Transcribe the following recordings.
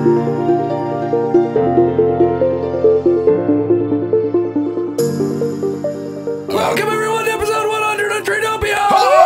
Welcome everyone to episode 100 of Treetopia!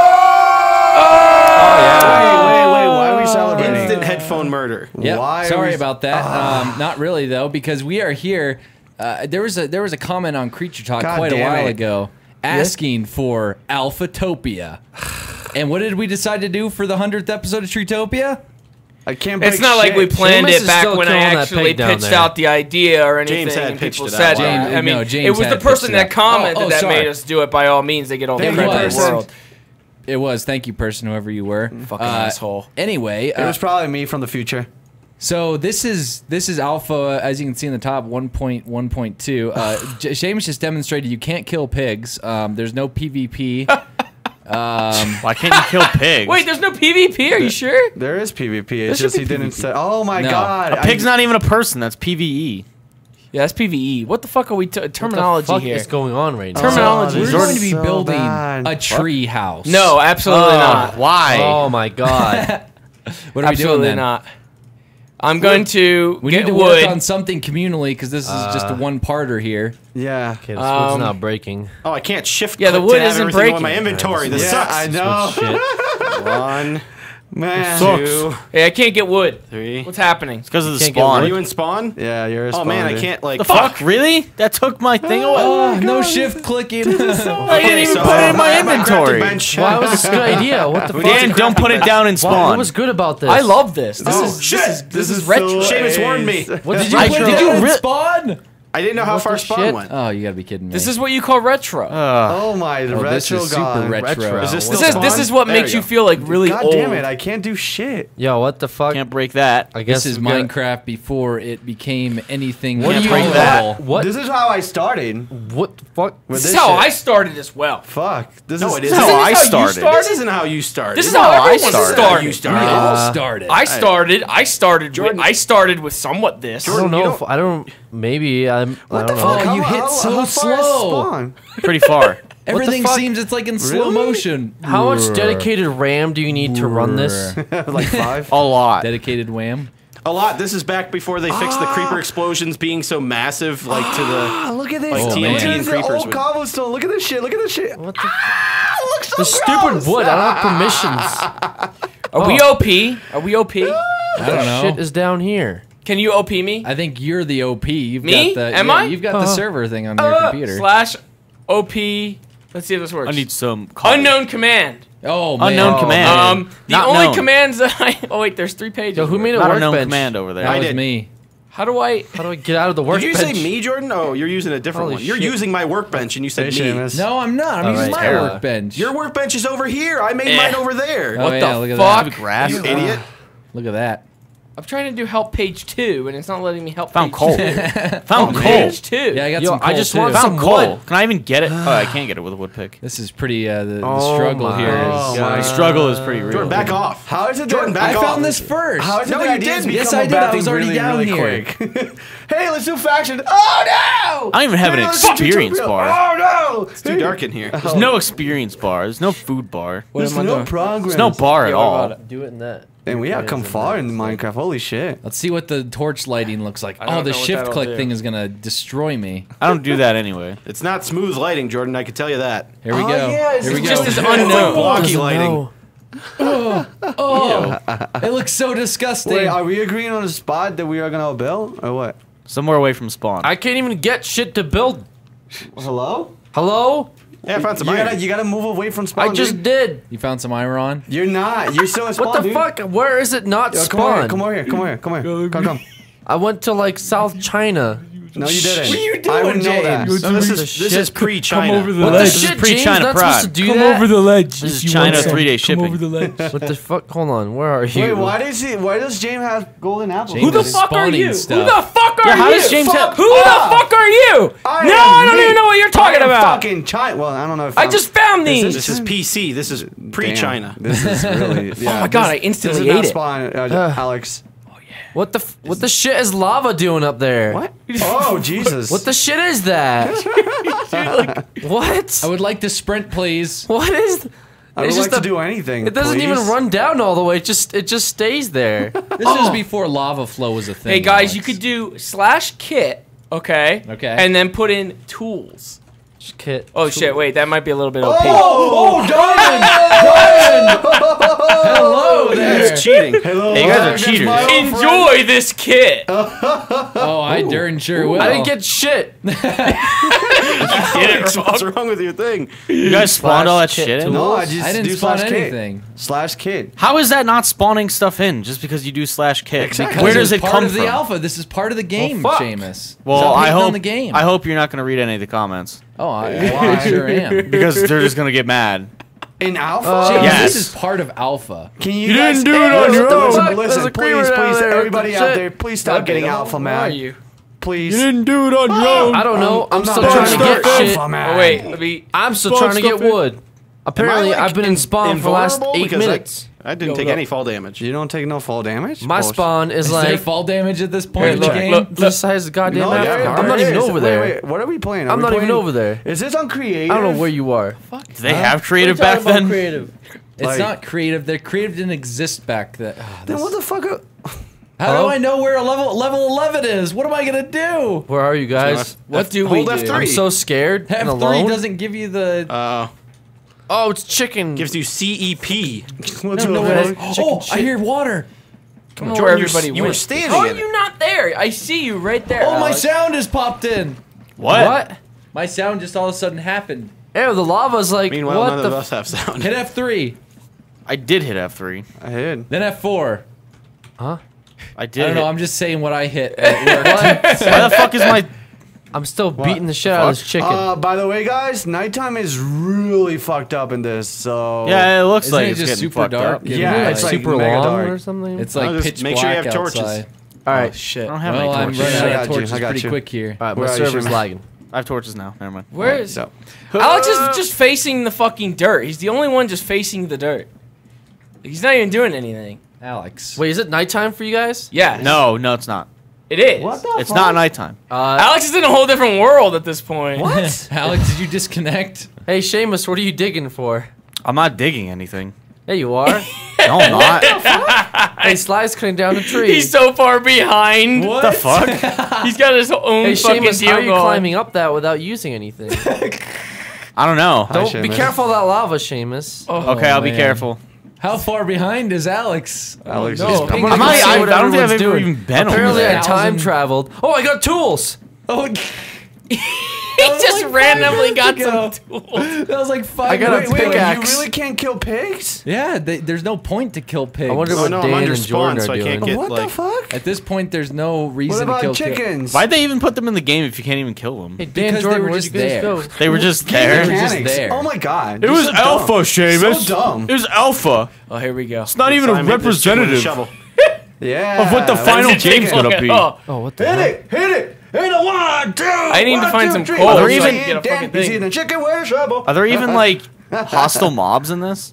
Wait, why are we celebrating? Instant headphone murder. Yeah, sorry about that. Not really though, because we are here. There was a comment on Creature Talk quite a while ago asking for Alphatopia. And what did we decide to do for the 100th episode of Treetopia? I can't break It's not like we planned Seamus it is back still when I killing that actually pig down pitched there. out the idea or anything. James had and pitched people it said out. it. I mean, no, James it was the had person pitched it that out. commented that sorry. made us do it. By all means, they get all the Thank credit you, in the person. world. It was. Thank you, person, whoever you were. Fucking asshole. Anyway, It was probably me from the future. so this is Alpha, as you can see in the top, 1.1.2. Seamus just demonstrated you can't kill pigs. There's no PvP. Why can't you kill pigs? Wait, there's no PvP. Are you sure? There is PvP. It's should just be he didn't PvP. say. Oh my No. god. A pig's not even a person. That's PVE. Yeah, that's PvE. What the fuck are we terminology what the fuck here? is going on right now? Terminology. We're This going is to be so building bad. a tree house. No, absolutely not. Why? Oh my god. What are we doing Absolutely then? not. I'm going to We get need to wood. work on something communally because this is just a one-parter here. Yeah. Okay, this wood's Um, not breaking. Oh, I can't shift. Yeah, the click wood to have isn't everything on breaking. my inventory. This Yeah, sucks. I know. Shit. One, Man. two, Hey, I can't get wood. three. What's happening? Because of the Can't get spawn. wood. Are you in spawn? Yeah, you're a Oh man, I spawner. can't like. The fuck? Really? That took my thing away. Oh, no shift clicking. I didn't even so put it in my I grabbed inventory. the bench. Why was this a good idea? What the fuck? Dan, don't put it down in What spawn. was good about this? I love this. This Oh, is shit. this is retro. so Seamus warned me. What Did you I put drove- it down in spawn? I didn't know how What far the spawn shit? went. Oh, you gotta be kidding me. This is what you call retro. Oh my, the Oh, retro this is super god. retro. Is this this still is this spawn? is what There makes we you go. feel like really God old. damn it, I can't do shit. Yo, what the fuck? Can't break that. I guess This is we gotta- Minecraft before it became anything. What do you break mean that. What? This is how I started. What the fuck? With This is this how shit. I started as well. Fuck. This No, is it This isn't isn't how I how you started. started. This isn't how you started. This is No, how I everyone started. started. You We started. all started. I started. Jordan- I started with somewhat this. I don't you know. don't- if, I don't. Maybe I'm. I don't know. fuck? You hit so how far is slow. spawn? Pretty far. Everything fuck? seems it's like in slow Really? motion. How much dedicated RAM do you need to run this? Like 5? A lot. Dedicated wham. A lot. This is back before they fixed the creeper explosions being so massive, like to the. Ah, look at this. Like TNT Look at and this creepers old would- cobblestone. Look at this shit. Look at this shit. What the? It looks so The stupid gross. wood. I don't have permissions. Are we OP? Are we OP? I don't know. Shit is down here. Can you OP me? I think you're the OP. You've Me? got the, Am yeah, I? You've got the server thing on your computer. Slash OP. Let's see if this works. I need some. coffee. Unknown command. Oh man. Unknown command. The Not only known. commands that I. Oh wait, there's 3 pages. Yo, who made a Not a known workbench? command over there. That I was did. me. How do I? How do I get out of the Did workbench? you say me, Jordan? Oh, you're using a different Holy one. You're shit. using my workbench, and you said Hey, me. Seamus. No, I'm not. I'm using right, my Tara. workbench. Your workbench is over here. I made mine over there. Oh, What yeah, the look at fuck? that. Grass, you idiot. Look at that. I'm trying to do help page 2, and it's not letting me help. Found page coal. 2. Found coal. Page 2. Yeah, I got Yo, some I coal just too. want Found some coal. wood. Can I even get it? Oh, I can't get it with a wood pick. This is pretty. The Oh struggle my here is. God. The struggle is pretty real. Jordan, back off. How is it Jordan, that back I off. found this first. How is it No, that you ideas didn't. become Yes, a I did. bad I was thing already really, down really here. quick? Hey, let's do faction. Oh no! I don't even have an Hey, let's do experience tutorial. bar. Oh no! It's too dark in here. There's no experience bar. There's no food bar. There's am I no doing? progress. There's no bar at Yeah, what all. about Do it in that. And we have come far in Minecraft. Holy shit! Let's see what the torch lighting looks like. don't Oh, the know what shift that'll click do. thing is gonna destroy me. I don't do that anyway. It's not smooth lighting, Jordan. I can tell you that. Here we Oh, go. yeah, it's Here we just go. as It's like unknown. blocky Doesn't lighting. know. Oh, it looks so disgusting. Wait, are we agreeing on a spot that we are gonna build or what? Somewhere away from spawn. I can't even get shit to build. Hello? Hello? Yeah, I found some You iron. gotta move away from spawn. I just dude. did. You found some iron? You're not. You're still in spawn. What the dude. fuck? Where is it not Yo, spawn? come over here. Come over here. Come over here. Come. I went to like South China. No, you didn't. What are you I doing, would know that. James? No, this the is shit. pre-China. Come over the What ledge. the This is shit, James? pre-China Not Prague. supposed to do Come that? over the ledge. This is if you want China some. 3-day Come shipping. over the ledge. What the fuck? Hold on. Where are you? Wait, why does James have golden apples? James Who the is fuck are spawning you? stuff. Who the fuck are Yeah, how you? does James have- Who the fuck are you? I don't even know what you're talking about. Fucking China. Well, I don't know if I just found these. This is PC. This is pre-China. Damn, this is really. Yeah, Oh my God, I this instantly is not ate it. spawn, Alex. What the shit is lava doing up there? What? Oh Jesus! What the shit is that? What? I would like to sprint, please. What is? I would It's like just to do anything. It doesn't even run down all the way. It just stays there. This is before lava flow was a thing. Hey guys, Alex. you could do /kit, okay? Okay. And then put in tools. Just kit. Oh shit, wait, that might be a little bit OP. Oh, Darwin! Hello there. It's cheating. Hello, Hey, you guys are Alex, cheaters. my old friend. Enjoy this kit. Oh, I darn sure will. I didn't get shit. Alex, what's wrong with your thing? You guys spawned all that Kit shit in? No, I just I didn't do spawn /kit. anything. /kit. How is that not spawning stuff in just because you do /kit? Exactly. Where Because does it's it part come of from? the alpha. This is part of the game, fuck. Seamus. Well, Stop I hating on hope the game. I hope you're not going to read any of the comments Oh, I sure am. because they're just going to get mad. In alpha? Seamus, Yes. This is part of alpha. Can you, You guys, didn't do it on your own. Listen, There's a creeper please, down please, there. everybody Shit. out there, please stop getting alpha, Where are man. you? Please. didn't do it on your own. I don't know. I'm not still gonna trying to start get shit. alpha, man. Oh wait, let me. I'm still Spawn trying to get stuff in. wood. Apparently, like, I've been in spawn for the last invulnerable? 8 Because minutes. I didn't take any fall damage. You don't take no fall damage? My Bullshit. spawn is Is there like fall damage at this point in the look, game? look. this size of goddamn No, map. yeah, I'm not there even is. over there. Wait, what are we playing? Are I'm we not even playing- over there. Is this on creative? I don't know where you are. Do they have creative back then? Creative. It's Like- not creative. The creative didn't exist back then. Then what the fuck? How do I know where a level 11 is? What am I gonna do? Where are you guys? What do we Hold do? F3. I'm so scared and F3 alone. doesn't give you the. Oh, it's chicken. Gives you CEP. What's no, up, oh, I hear water. Come on, where everybody You were went. standing How are in it. you not there? I see you right there. Oh, my Alex. sound has popped in. What? My sound just all of a sudden happened. Ew, the lava's like, Meanwhile, what none the of us have sound. Hit F3, I did hit F3. I hid. then F4. Huh? I I did. don't know. hit- I'm just saying what I hit. At work. Why the fuck is my? I'm still beating the shit out of this chicken. By the way, guys, nighttime is really fucked up in this. So Yeah, it looks Isn't like it it's just getting super fucked dark? up. and, Yeah, like, it's like super mega long dark. or something. it's like No, just pitch make sure you black have torches. outside. All right. I don't have Well, any I'm torches. running I out got of you, torches I got pretty you. quick here. All right, my Where are you, server's Seamus? lagging. I have torches now. Never mind. Where is So, Alex? Is just facing the fucking dirt. He's the only one just facing the dirt. He's not even doing anything. Alex. Wait, is it nighttime for you guys? Yes. No, it's not. It is. what the It's fuck? not nighttime. Alex is in a whole different world at this point. What? Alex, did you disconnect? Hey, Seamus, what are you digging for? I'm not digging anything. Yeah, you are. No, I'm not. Hey, Sly's cutting down a tree. He's so far behind. What the fuck? He's got his own Hey, fucking Seamus, deal how are you going. climbing up that without using anything? I don't know. Don't be Seamus. careful of that lava, Seamus. Oh, Okay, I'll be man. careful. How far behind is Alex? Alex no. is I'm coming. gonna I'm go not, see I what don't think I've everyone's ever doing. even been over Apparently, there. I time traveled. Oh, I got tools. Oh, he just like 5 randomly minutes got ago. some tools. that was like 5 I got a minutes Wait, ago. pickaxe. you really can't kill pigs? Yeah, there's no point to kill pigs. I wonder Oh what no, Dan I'm under and Jordan spawn, so are I can't doing. get What like. the fuck? At this point, there's no What reason to about kill chickens? Why'd they even put them in the game if you can't even kill them? Hey, Dan Because they Jordan, were where'd just you guys there. go? They were just They there. were just Mechanics. there. Oh my god. It you're was so alpha, dumb. Seamus. So dumb. It was alpha. Oh, here we go. It's not even a Simon, this chick with a representative shovel. Yeah. of what the final game's gonna be. Oh, Oh, what the Hit heck? it! Hit it! Hit a 1, 2. I need to find some coal so I You can see get a fucking Dan, you see thing. the chicken with a shovel. Are there even like hostile mobs in this?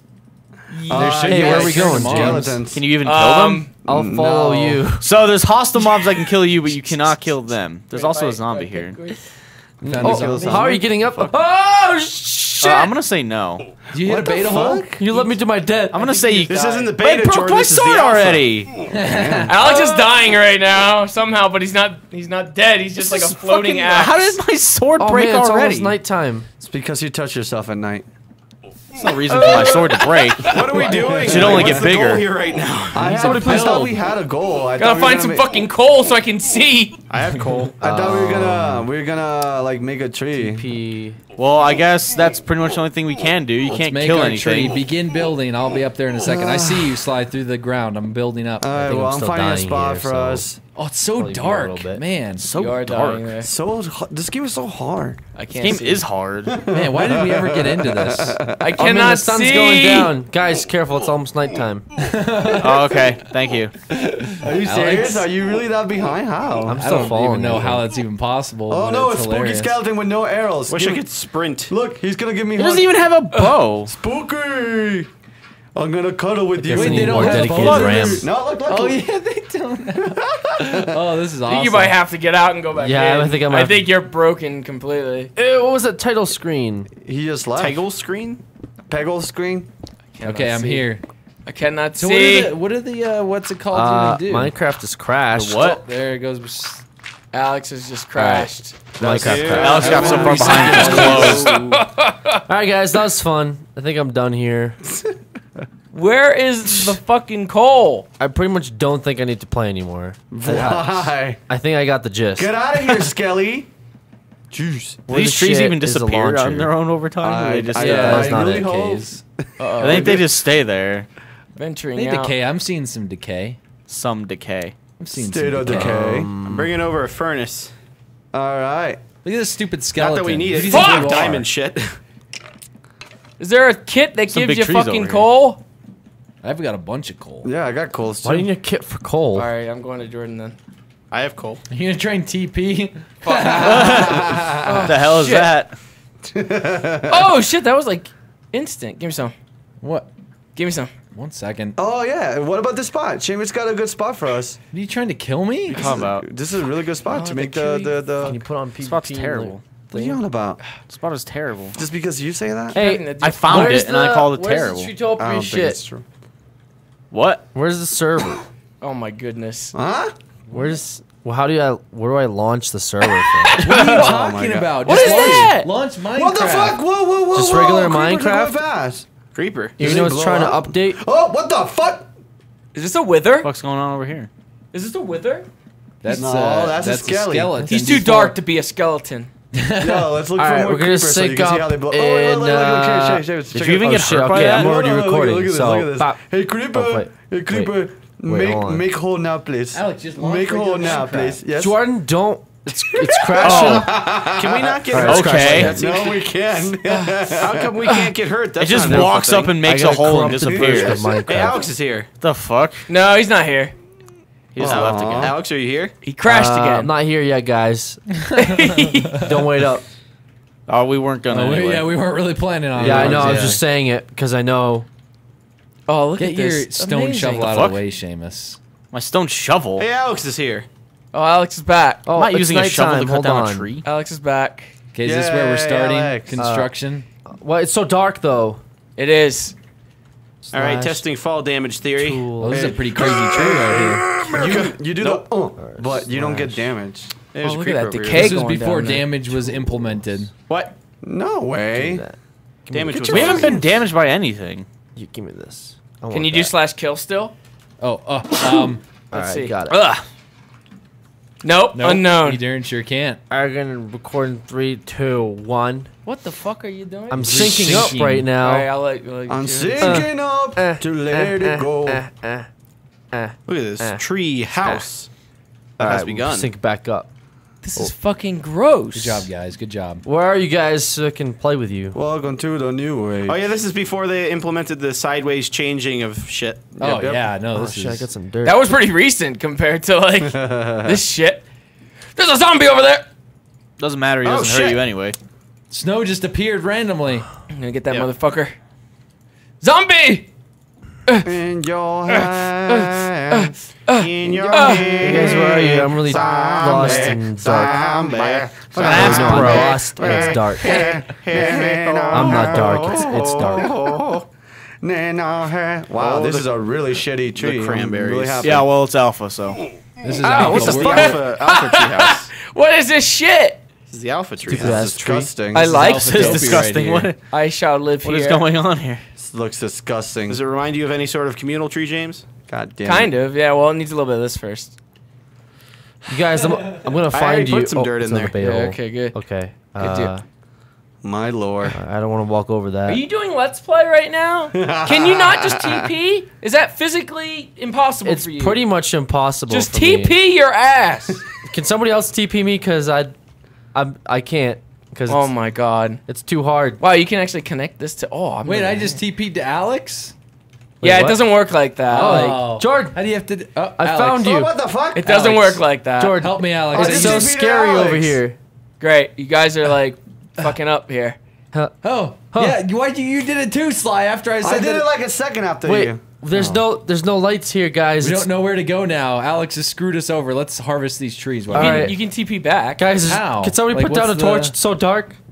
Hey, where are we going, James? Skeletons. Can you even kill them? I'll follow No. you. So there's hostile mobs that can kill you, but you cannot kill them. There's also a zombie here. Found a Oh, zombie. how are you getting up? Oh, shit! I'm gonna say no. Do you hit a What the beta hole? fuck? You let me do my death. I'm gonna say you. This isn't the Wait, beta, broke Jordan. my This is the sword alpha. already. Alex is dying right now somehow, but he's not dead. He's just like a floating Fucking- axe. How did my sword Oh break man, it's already? almost nighttime. It's because you touch yourself at night. There's no reason for my sword to break. What are we doing? Should only What's get the goal bigger. here right now? I thought we had a goal. I Gotta thought we were find gonna some make- fucking coal so I can see. I have coal. I thought we were gonna like make a tree. P. Well, I guess that's pretty much the only thing we can do. You Let's can't make kill our anything. tree. Begin building. I'll be up there in a second. I see you slide through the ground. I'm building up. Alright, think well, I'm I'm still finding a dying spot here, for so- us. Oh, it's so Probably be a dark, little bit. man. So You are dark. dying there. So this game is so hard. I This can't game see. is hard. Man, why did we ever get into this? I Oh man, cannot the sun's see. going down. Guys, careful, it's almost nighttime. Oh, okay, thank you. Are you Alex? serious? Are you really that behind? How? I'm I still don't following even know you. how that's even possible. Oh but no, it's a spooky hilarious. skeleton with no arrows. Wish Give I me- could sprint. Look, he's gonna give me. He doesn't even have a bow. Spooky. I'm gonna cuddle with you. guess I Wait, need they don't more have dedicated bows? RAM. No, look, look. Oh yeah, they don't. Oh, this is I awesome. think you might have to get out and go back Yeah, in. I think I might I have- think you're broken completely. Ew, what was that title screen? He just left. Peggle screen? Peggle screen. Cannot Okay, I'm see. here. I cannot So see. what are the what's it called gonna do? Minecraft is crashed. Oh, there it goes. Alex has just crashed. Minecraft crashed. Alex got so far behind it, it's closed. All right, guys, that was fun. I think I'm done here. Where is the fucking coal? I pretty much don't think I need to play anymore. Why? I think I got the gist. Get out of here, Skelly. Juice. Do these trees even disappear on their own over time? Or they just, that's not really it, hope. I think they just stay there. Venturing They out. decay. I'm seeing some decay. Some decay. I'm seeing State some of decay. decay. I'm bringing over a furnace. All right. Look at this stupid Not skeleton. that we need it. Who do you Fuck! think you are? Diamond shit. Is there a kit that Some gives big you trees over fucking here. coal? I've got a bunch of coal. Yeah, I got coals too. Why do you need a kit for coal? All right, I'm going to Jordan then. I have coal. Are you gonna try and TP? What the hell is shit. that? Oh shit, that was like instant. Give me some. What? Give me some. 1 second. Oh yeah. What about this spot? Seamus got a good spot for us. Are you trying to kill me? Talking about. This is a really good spot Oh, to the make tree. the. Can you put on PvP? This spot's and, terrible. What are you on about? This spot is terrible. Just because you say that? Hey, I found where's it and I called it where's terrible. The I Utopia don't think shit. it's true. What? Where's the server? Oh my goodness. Huh? Where's? Well, how do I? Where do I launch the server from? What are you talking God. about? What Just is launch- that? Launch Minecraft. What the fuck? Whoa, whoa, whoa! Just whoa. regular Creepers are Minecraft? going fast. Creeper. You Did know they it's blow trying up? to update. Oh, what the fuck? Is this a wither? What's going on over here? Is this a wither? That's No, that's a skelly. skeleton. He's too dark to be a skeleton. Yo, let's look All for right, more we're gonna creepers so you sync can see up how they blow. in, Did you even Oh get shit! hurt by Okay, that? I'm already recording. Look at this, so, look at this. pop. Hey, creeper. Oh, wait. Hey, creeper. Wait, hold on. Make hole now, please. Alex, just launch Make hole regular now, Minecraft. please. Yes. Jordan, don't. It's crashing. Can we not get All right, hurt? it's crashing. Okay. No, we can. How come we can't get hurt? It That's just not a walks thing. up and makes I a got hole and corrupted version of disappears. Minecraft. Hey, Alex is here. The fuck? No, he's not here. He just left again. Alex, are you here? He crashed I'm again. not here yet, guys. Don't wait up. Oh, we weren't gonna anyway. Yeah, we weren't really planning on it. Yeah, I know. I was Yeah. just saying it because I know. Oh, look Get at your this. stone Amazing. shovel out fuck? of the way, Seamus. My stone shovel. Hey, Alex is here. Oh, Alex is back. Oh, I'm not it's using a shovel to nighttime. cut Hold down on. a tree. Alex is back. Okay, is this where we're Yay, starting Alex. construction? Well, it's so dark though. It is. All right, Slash testing fall damage theory. Oh, this is a pretty crazy tree right here. You do Nope. the but you don't get damage. There's Oh, a look at creeper that over here. decay. This was going before down there. damage was implemented. What? No way. Damage was We haven't been damaged by anything. You give me this. Can you do /kill still? Oh, All Let's right, see. got it. Ugh. Nope, nope, unknown. You darn sure can't. I'm gonna record in 3, 2, 1. What the fuck are you doing? I'm syncing up right now. All right, I'll let you. I'm sinking up to let it go. Look at this tree house. That All has right, begun. sync back up. This is fucking gross. Good job, guys. Good job. Where are you guys so I can play with you? Welcome to the new way. Oh yeah, this is before they implemented the sideways changing of shit. Oh, yep. yeah. No, Oh this shit, I is... got some dirt. That was pretty recent compared to like this shit. There's a zombie over there. Doesn't matter. He Oh, doesn't hurt shit. you anyway. Snow just appeared randomly. I'm gonna get that Yep. motherfucker. Zombie! In your hands. In your You guys, where are you? I'm really lost in dark. That's no, I'm bro. lost and it's dark. I'm not dark. It's dark. Wow, this is a really shitty tree. I'm cranberries. really happy. Yeah, well, it's alpha, so. This is what the We're- fuck? Alpha tree house. What is this shit? This is the alpha tree This house. is disgusting. I This is like Alpha This Dopey is disgusting. right here. What I shall live here. is going on here? This looks disgusting. Does it remind you of any sort of communal tree, James? God damn. Kind of, yeah. Well, it needs a little bit of this first. You guys, I'm gonna find already you. put some dirt it's in another there. bale. Yeah, okay, good. Okay. Good deal. My lord. I don't want to walk over that. Are you doing Let's Play right now? Can you not just TP? Is that physically impossible It's for you? pretty much impossible. Just for me. TP your ass. Can somebody else TP me? Cause I can't. Cause Oh my god. it's too hard. Wow, you can actually connect this to. Oh, I'm Wait, gonna- I just TP'd to Alex? Wait, Yeah, what? it doesn't work like that. Oh. Jordan, How do you have to... Oh, I Alex. found you. Oh, what the fuck? It doesn't Alex. work like that. Jordan, Help me, Alex. Oh, it's this so is TP to scary Alex. over here. Great, you guys are like fucking up here. Oh, yeah. Why you did it too, Sly, after I said I did that... it like a second after Wait, you. there's no lights here, guys. We It's- don't know where to go now. Alex has screwed us over. Let's harvest these trees. All right. You can TP back. Guys, How? can somebody Like, put down a what's torch? the- It's so dark.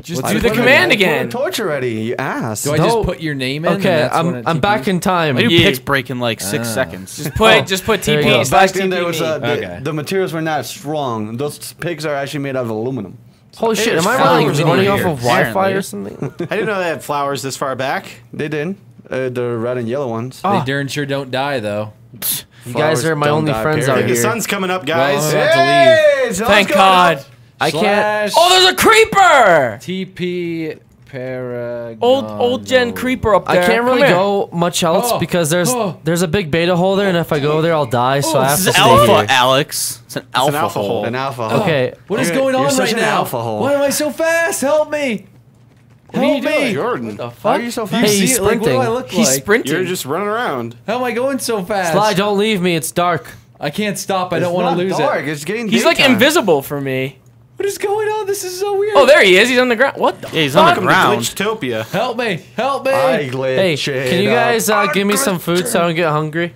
Just What's do it the put command Put a again. torch already, you ass. Do I No. just put your name in? and Okay, that's when it I'm back TPs? in time. I do Yeah. picks break in like 6 seconds. Just put there you go. TP slash Back then there was TP. the, the materials were not strong. Those pigs are actually made out of aluminum. Holy shit, am I flowers like running over off here, of Wi-Fi apparently. or something? I didn't know they had flowers this far back. They did. The red and yellow ones. They darn sure don't die though. You guys are my don't only die, friends period. out The here. sun's coming up, Well, guys. I'm about to leave. Hey, so Thank what's going God. on? I can't. Oh, there's a creeper! TP Paragon. Old gen creeper up I there. can't really Come here. go much else Oh, because there's a big beta hole there, and if I go there, I'll die. So I have This to is stay alpha, here. Alex. It's an alpha, alpha hole. hole. An alpha hole. Okay. What is You're- going on you're such right an now? alpha hole. Why am I so fast? Help me! Help me! Jordan, How are you so You fast? Hey, he's see it? Like, what do I sprinting. look He's like? sprinting. you're just running around. How am I going so fast? Sly, don't leave me. It's dark. I can't stop. I don't It's want not to lose dark. it. It's getting He's like daytime. invisible for me. What is going on? This is so weird. Oh, there he is. He's on the ground. What the? Yeah, he's on the Welcome to ground. Glitchtopia. Help me! Help me! I glitched Hey, it can you up. guys give me some food so I don't get hungry?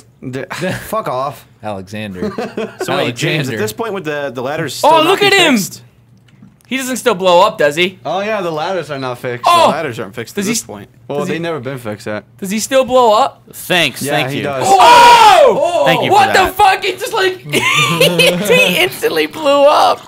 Fuck off. Alexander. So wait, James, Alexander. at this point with the ladders still Oh, not look be at him! fixed, He doesn't still blow up, does he? Oh yeah, the ladders are not fixed. Oh! The ladders aren't fixed at Does he this s- point. Well, does he- they never been fixed yet. Does he still blow up? Thanks, Yeah, thank he you. does. Oh! Thank you for What that. the fuck? He just like he instantly blew up.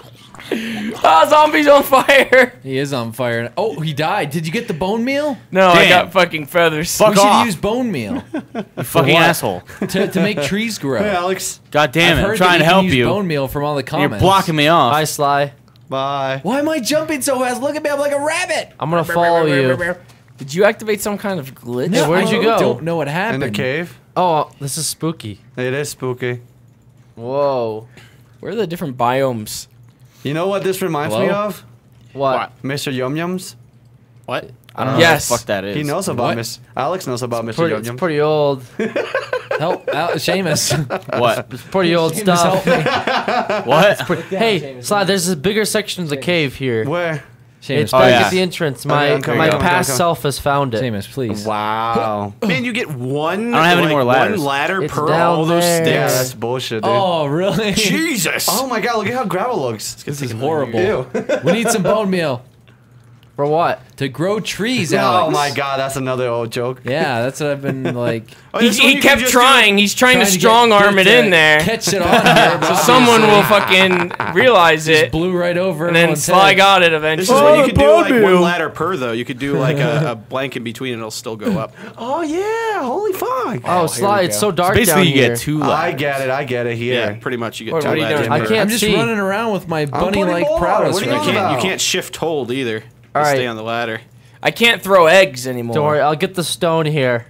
Ah, zombie's on fire. He is on fire. Oh, he died. Did you get the bone meal? No, I Damn. got fucking feathers. Fuck we should off. use bone meal You fucking what? asshole. to make trees grow. Hey, Alex. God damn I've it, I'm heard trying that to help can use you. Bone meal from all the You're comments. blocking me off. Hi, Sly. Bye. Why am I jumping so fast? Look at me. I'm like a rabbit. I'm gonna follow you. Did you activate some kind of glitch? Hey, where'd you go? I don't know what In happened. the cave. Oh, this is spooky. It is spooky. Whoa. Where are the different biomes? You know what this reminds me Hello? of? What? Mr. Yum Yums. What? I don't know. Yes. What the fuck that is. He knows about What? Miss. Alex knows about Mr. Pretty, Yum it's Yums. pretty old. Help, Seamus. What? It's pretty old Seamus, stuff. help me. What? Hey, Sly, there's a bigger section of the cave here. Where? Seamus, It's Oh, back yeah. at the entrance. My I'm coming, my I'm coming, past I'm coming. self has found it. Seamus, please. Wow. Man, you get one. I don't have any like, more ladders. One ladder It's per down all those there. Yeah, sticks. that's bullshit, dude. Oh, really? Jesus. Oh my god, look at how gravel looks. This is horrible. Ew. We need some bone meal For what? to grow trees, Alex. Oh my god, that's another old joke. Yeah, that's what I've been like. Oh, He, this one he you can kept just trying. He's trying to get- strong arm get it to in there. Catch it on here, but So someone will fucking realize it. blew right over. And then everyone's Sly head. got it This eventually. is when you could do like one ladder per though. You could do like a blank in between and it'll still go up. Oh yeah, holy fuck. Oh, Sly, it's so dark Basically, down you here. get two I ladders. get it Yeah, here. pretty much you get What two are you ladders. doing? I per. can't I'm just see. running around with my bunny-like putting more. prowess What are you right talking now. about? You can't shift hold either. You All stay right. on the ladder. I can't throw eggs anymore. Don't worry, I'll get the stone here.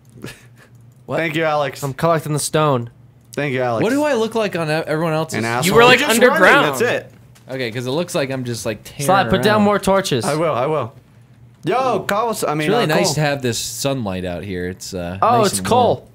Thank you, Alex. I'm collecting the stone. Thank you, Alex. What do I look like on everyone else's? An asshole. You were like Just underground. running, that's it. Okay, because it looks like I'm just like tearing Sly, put down around. more torches. I will. Yo, Carlos, I mean, It's really nice Cole. to have this sunlight out here. It's Oh, nice it's and coal.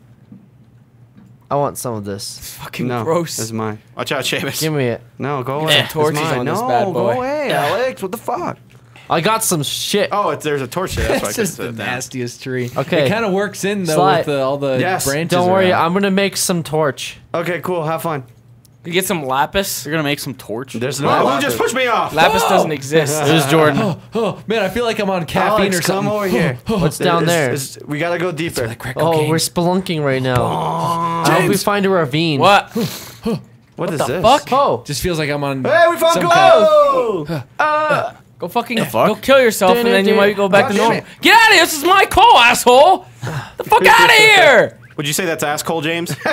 I want some of this. Fucking No, gross. it's mine. Watch out, Seamus. Give me it. No, go Get away. some torches It's mine. on this no, bad boy. go away, Alex. What the fuck? I got some shit. Oh, there's a torch there. That's why I It's just couldn't the set it down. nastiest tree. Okay. It kind of works in though Sly. with all the Yes. branches. Don't worry, around. I'm gonna make some torch. Okay, cool. Have fun. You get some lapis. You're gonna make some torch? There's no. Who lapis. just pushed me off? Lapis doesn't exist. This is Jordan. Oh man, I feel like I'm on caffeine Alex, or something. come over here. What's down there? We gotta go deeper. Oh, we're spelunking right now. I hope we find a ravine. What? What is the this? fuck? Oh, Just feels like I'm on. Hey, we found some gold! kind of- Go fucking fuck? go kill yourself, and then you might go back to God damn normal. it. Get out of here! This is my call, asshole. The fuck out of here! Would you say that's asshole, James? Speaking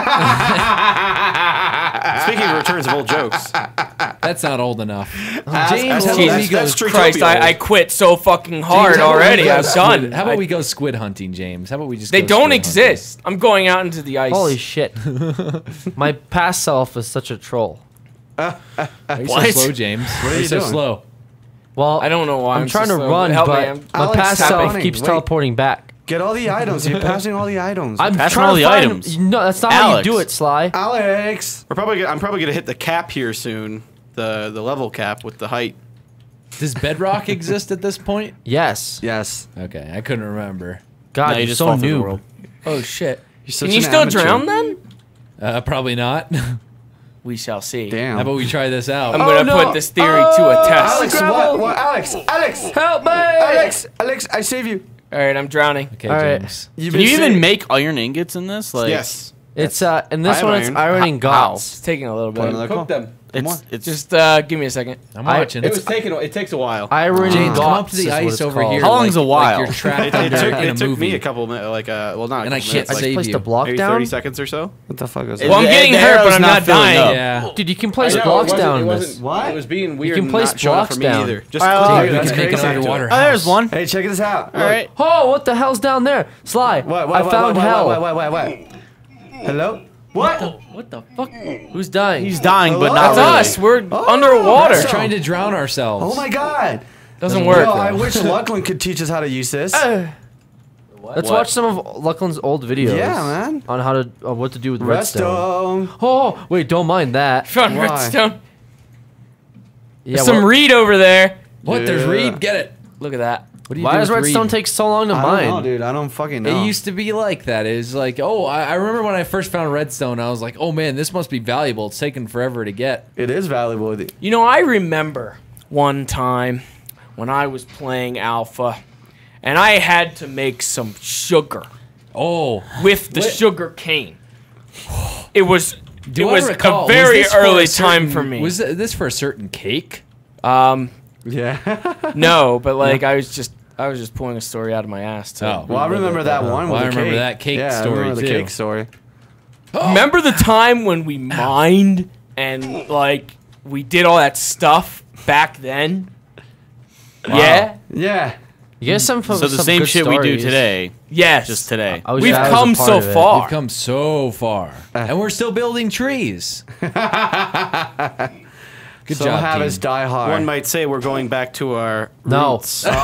of returns of old jokes, That's not old enough. James, how Jesus about we Christ, go? that's true. Christ, I quit so fucking hard James, how about we already. go I'm squid- done. How about we go squid hunting, James? How about we just? They go don't squid hunting? exist. I'm going out into the ice. holy shit. My past self is such a troll. Why are you so What? slow, James? Why are you you so doing? slow? Well, I don't know why. I'm trying so to slow. run, Help me, but I'm- my Alex, past stop self running. keeps Wait. teleporting back. Get all the items. You're passing all the items. I'm Passing trying all to the find items. No, that's not how you Alex. do it, Sly. Alex. I'm probably gonna hit the cap here soon. The level cap with the height. Does bedrock exist at this point? Yes. Yes. Okay, I couldn't remember. God, No, you you're just so fall through the new. world. Oh shit! You're such Can you an still amateur. drown then? Probably not. we shall see. Damn. How about we try this out? I'm gonna put this theory to a test. Alex, what? Alex, Help me! Alex, I save you. All right, I'm drowning. Okay, All right. James. You've Can you been even saved. make iron ingots in this? Like, Yes. It's in this I have one it's iron. ironing gods. It's taking a little Put bit. another call. them. it's Just give me a second. I'm watching. It takes a while. Ironing James, come up gods to the is what ice it's over called. here. How long's a while? Like you're trapped It under took, in a it took movie. me a couple minutes, like well, not. And I a couple can't minutes, I like save placed you. a block maybe down. 30 seconds or so. What the fuck is It- Well, I'm that? getting the hurt, but arrow's I'm not not filling dying. up. Yeah. Dude, you can place I know, blocks it wasn't- down It in wasn't. this. What? It was being weird. can and place not showing up blocks for me down. either. Just Oh, click dude, it, that's that's We can make crazy. an underwater Oh, there's house. one. Hey, check this out. All right. Oh, what the hell's down there? Sly, I found hell. Wait. Hello? What? What the fuck? Who's dying? He's dying, but Hello? not That's really. us. We're underwater. that's Trying to drown ourselves. Oh my god. Doesn't work. Yo, I wish Lachlan could teach us how to use this. Let's What? watch some of Luckland's old videos. Yeah, man. On how to what to do with redstone. Redstone. Oh, wait, don't mind that. Found Why? redstone. Yeah, There's some well, reed over there. What? There's Yeah. Reed. Get it. Look at that. What do you why do does with redstone Reed? take so long to I mine? don't know, dude. I don't fucking know. It used to be like that. It was like, oh, I remember when I first found redstone, I was like, oh man, this must be valuable. It's taken forever to get. It is valuable. You know, I remember one time when I was playing Alpha, and I had to make some sugar Oh, with the What? sugar cane. It was do it I was recall, a very this for early a certain- time for me. Was this for a certain cake? Yeah. No, but like I was just pulling a story out of my ass too. Oh. Well, I remember that one. Well, with I the remember cake. that cake yeah, story, I remember the too. cake story. Remember the time when we mined and like we did all that stuff back then? Yeah. Yeah. You guys some So the some same good shit we do stories. today, Yes. just today. I wish We've I was a come part so of it. far. We've come so far, and we're still building trees. Good Some job, habits team. die hard. One might say we're going back to our No. roots. Now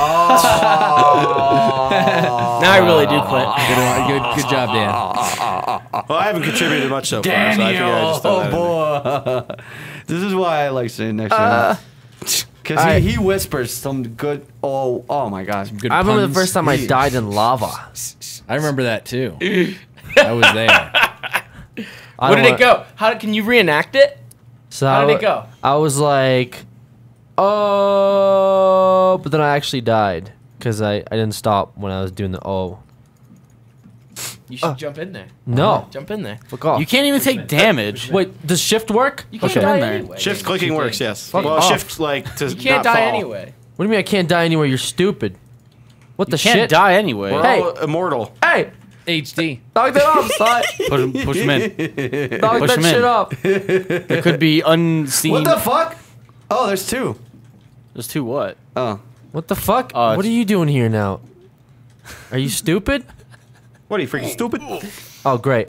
I really do quit. Good job, Dan. Well, I haven't contributed much so far, so I figured I'd just throw that in there. boy. This is why I like sitting next to him. Because he whispers some good. Oh my god. Good I remember the puns. first time I died in lava. I remember that too. I was there. Where did it go? Can you reenact it? So How did it go? I was like, oh, but then I actually died because I didn't stop when I was doing the oh. You should jump in there. No, Jump in there. fuck off. You can't even take damage. Wait, does shift work? You can't Okay. die In there. anyway. Shift clicking works, yes. Fuck Well, off. shift like to You can't not die fall. anyway. What do you mean I can't die anywhere? You're stupid. What the You can't shit? die anyway. We're Hey. all immortal. Hey, HD. knock that off, Sly. Push him in. Knock Push that him in. shit off. There could be unseen. What the fuck? Oh, there's two. There's two what? Oh. What the fuck? Oh, What are you doing here now? Are you stupid? What are you freaking stupid? Oh, great.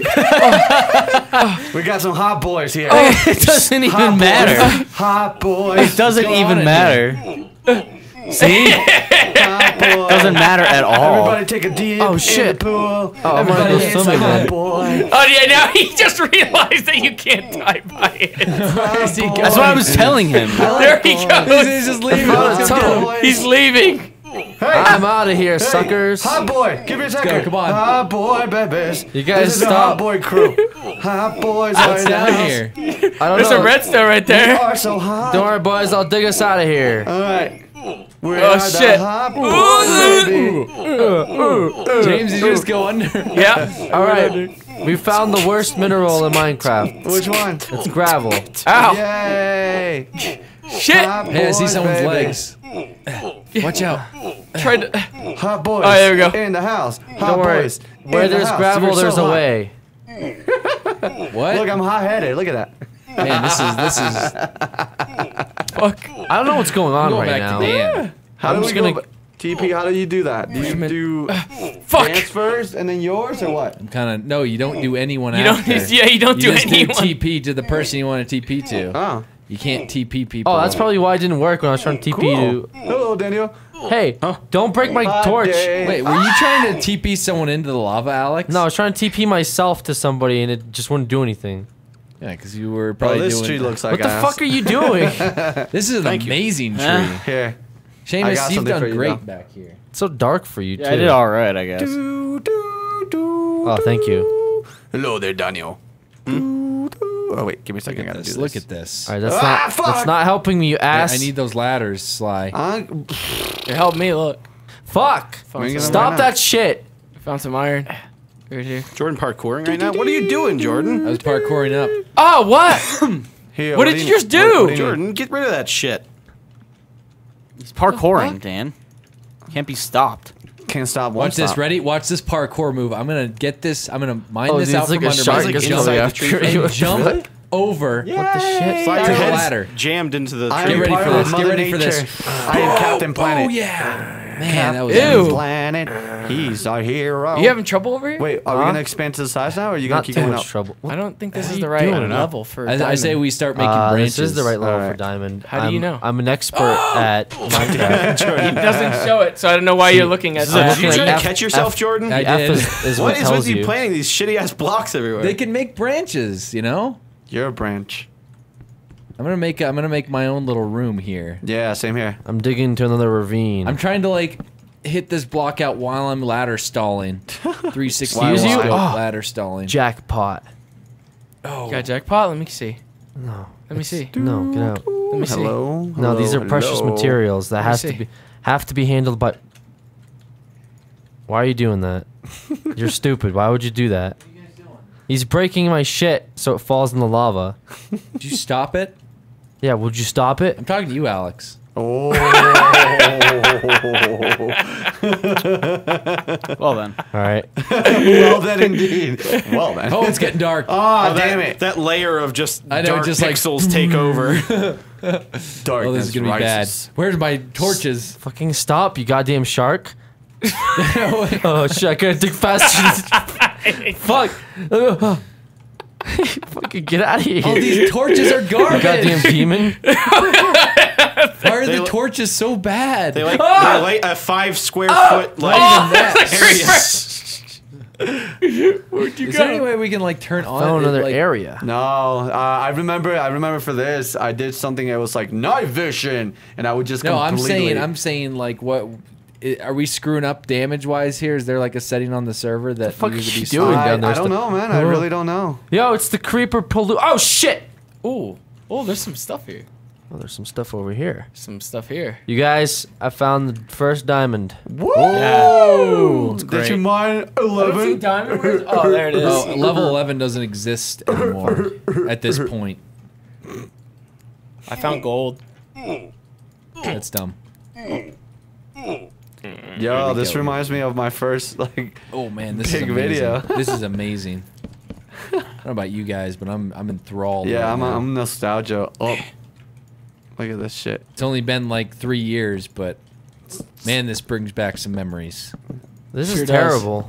We got some hot boys here. It doesn't even matter. Hot boys. It doesn't going on even in matter. See? Hot boys. Doesn't matter at all. Everybody take a dip Oh, in shit. the pool. Oh, I'm gonna Everybody go hits swimming a hot then. boy. Oh yeah, now he just realized that you can't die by it. Hot boy. That's what I was telling him. There he goes. He's just leaving. Oh, Let's it's go. Boys. He's leaving. I'm out of here, suckers. Hot boy, give me a second. come on. Hot boy, babies. You guys this is a stop. hot boy crew. Hot boys What's are down down here? I don't There's know. a redstone right We there. are so hot. Don't worry, boys. I'll dig us out of here. All right. We Oh, are shit. the hot boys, baby. James, you just go under. Yeah. All right. We found the worst mineral in Minecraft. Which one? It's gravel. Ow. Yay. Shit. Hot Hey, I see boys, someone's baby. legs. Watch out. Tried to. Hot boys. Oh, there we go. In the house. Hot Don't worry. boys. Where in the there's house. gravel, We're so there's a hot. way. What? Look, I'm hot-headed. Look at that. Man, this is Fuck. I don't know what's going on going right back now. to Dan. How I'm do just we gonna- go? TP, how do you do that? Do you do Fuck. dance first and then yours or what? Kind of. No, you don't do anyone You don't. after. Yeah, you don't You do just anyone. do TP to the person you want to TP to. Oh, You can't TP people. Oh, that's probably why it didn't work when I was trying to TP cool. to. Hello, Daniel. Hey, don't break my Hot torch. day. Wait, were you trying to TP someone into the lava, Alex? No, I was trying to TP myself to somebody and it just wouldn't do anything. Yeah, because you were Bro, probably this doing. tree looks like What the ass. fuck are you doing? This is an Thank you. amazing tree. Huh? Here. I Seamus, got you've something done for you, great though. back here. It's so dark for you, too. Yeah, I did all right, I guess. Do, do, do. Oh, thank you. Hello there, Daniel. Hmm? Do, do. Oh wait, give me a second. I gotta do this. Look at this. All right, that's not helping me, you ass. I need those ladders, Sly. Here, help me. Look. Fuck. Stop that shit. Found some iron. Right here. Jordan parkouring right now. What are you doing, Jordan? I was parkouring up. Oh, what? Here, What did you just do? Jordan, get rid of that shit. He's parkouring, Dan. Can't be stopped. Can't stop. Watch this. Ready? Watch this parkour move. I'm gonna get this. I'm gonna mine this dude, out it's like from a under shark my gets jump, away inside the after tree. you. and jump over. Yeah. What the shit? Slide To your the head's ladder. jammed into the I tree. am ready part for of this, get Mother ready for this. Nature. I am Captain Planet. Oh yeah, man, that was Ew. amazing. Planet. He's our hero. Are you having trouble over here? Wait, are we gonna expand to the size now, or are you gonna Not keep too going much up? trouble. I don't think this What is are the you right doing? level for. I say we start making branches. This is the right level for Alright. diamond. How do you know? I'm an expert at Minecraft. It doesn't show it, so I don't know why you're looking at I'm Did that. you looking try at to catch yourself, Jordan? I F did. is What what is with tells you you. planting these shitty ass blocks everywhere? They can make branches, you know. You're a branch. I'm gonna make my own little room here. Yeah, same here. I'm digging into another ravine. I'm trying to like hit this block out while I'm ladder stalling. 360 Excuse you? scope Oh. ladder stalling. Jackpot. Oh, Got jackpot? Let me see. No. Let me see. No, get out. Let me see. Hello. No, these are precious Hello. materials that Let me have see. to be handled by. Why are you doing that? You're stupid. Why would you do that? He's breaking my shit so it falls in the lava. did you stop it? Yeah, would you stop it? I'm talking to you, Alex. Oh. Well then. All right. Well then, indeed. Well then. Oh, it's getting dark. Oh, damn it. That layer of just I know, dark just like- pixels take over. Darkness Oh, this is gonna be bad. rises. Where's my torches? Fucking stop, you goddamn shark. Oh shit, I gotta dig faster. Fuck. Fucking get out of here. All these torches are you garbage. goddamn demon. Why are the They- torches so bad? They like they're like a 5 square foot like area. Is there any way we can like turn on Found another like, area. No, I remember for this, I did something that was like night vision, and I would just No, completely. I'm saying like what are we screwing up damage wise here? Is there like a setting on the server that fuck needs to you be doing set? down there? I don't know, man. I really don't know. Yo, it's the creeper pollute. Oh shit. Ooh. Oh, there's some stuff here. Oh, there's some stuff over here. Some stuff here. You guys, I found the first diamond. Whoa! Did great. you mine 11? diamond? Oh, there it is. Oh, level 11 doesn't exist anymore at this point. I found gold. That's dumb. Yo, this reminds me of my first like. Oh man, this Big is amazing. video. This is amazing. I don't know about you guys, but I'm enthralled. Yeah, right now. I'm nostalgia. Oh, look at this shit. It's only been like 3 years, but man, this brings back some memories. This Sure is does. terrible.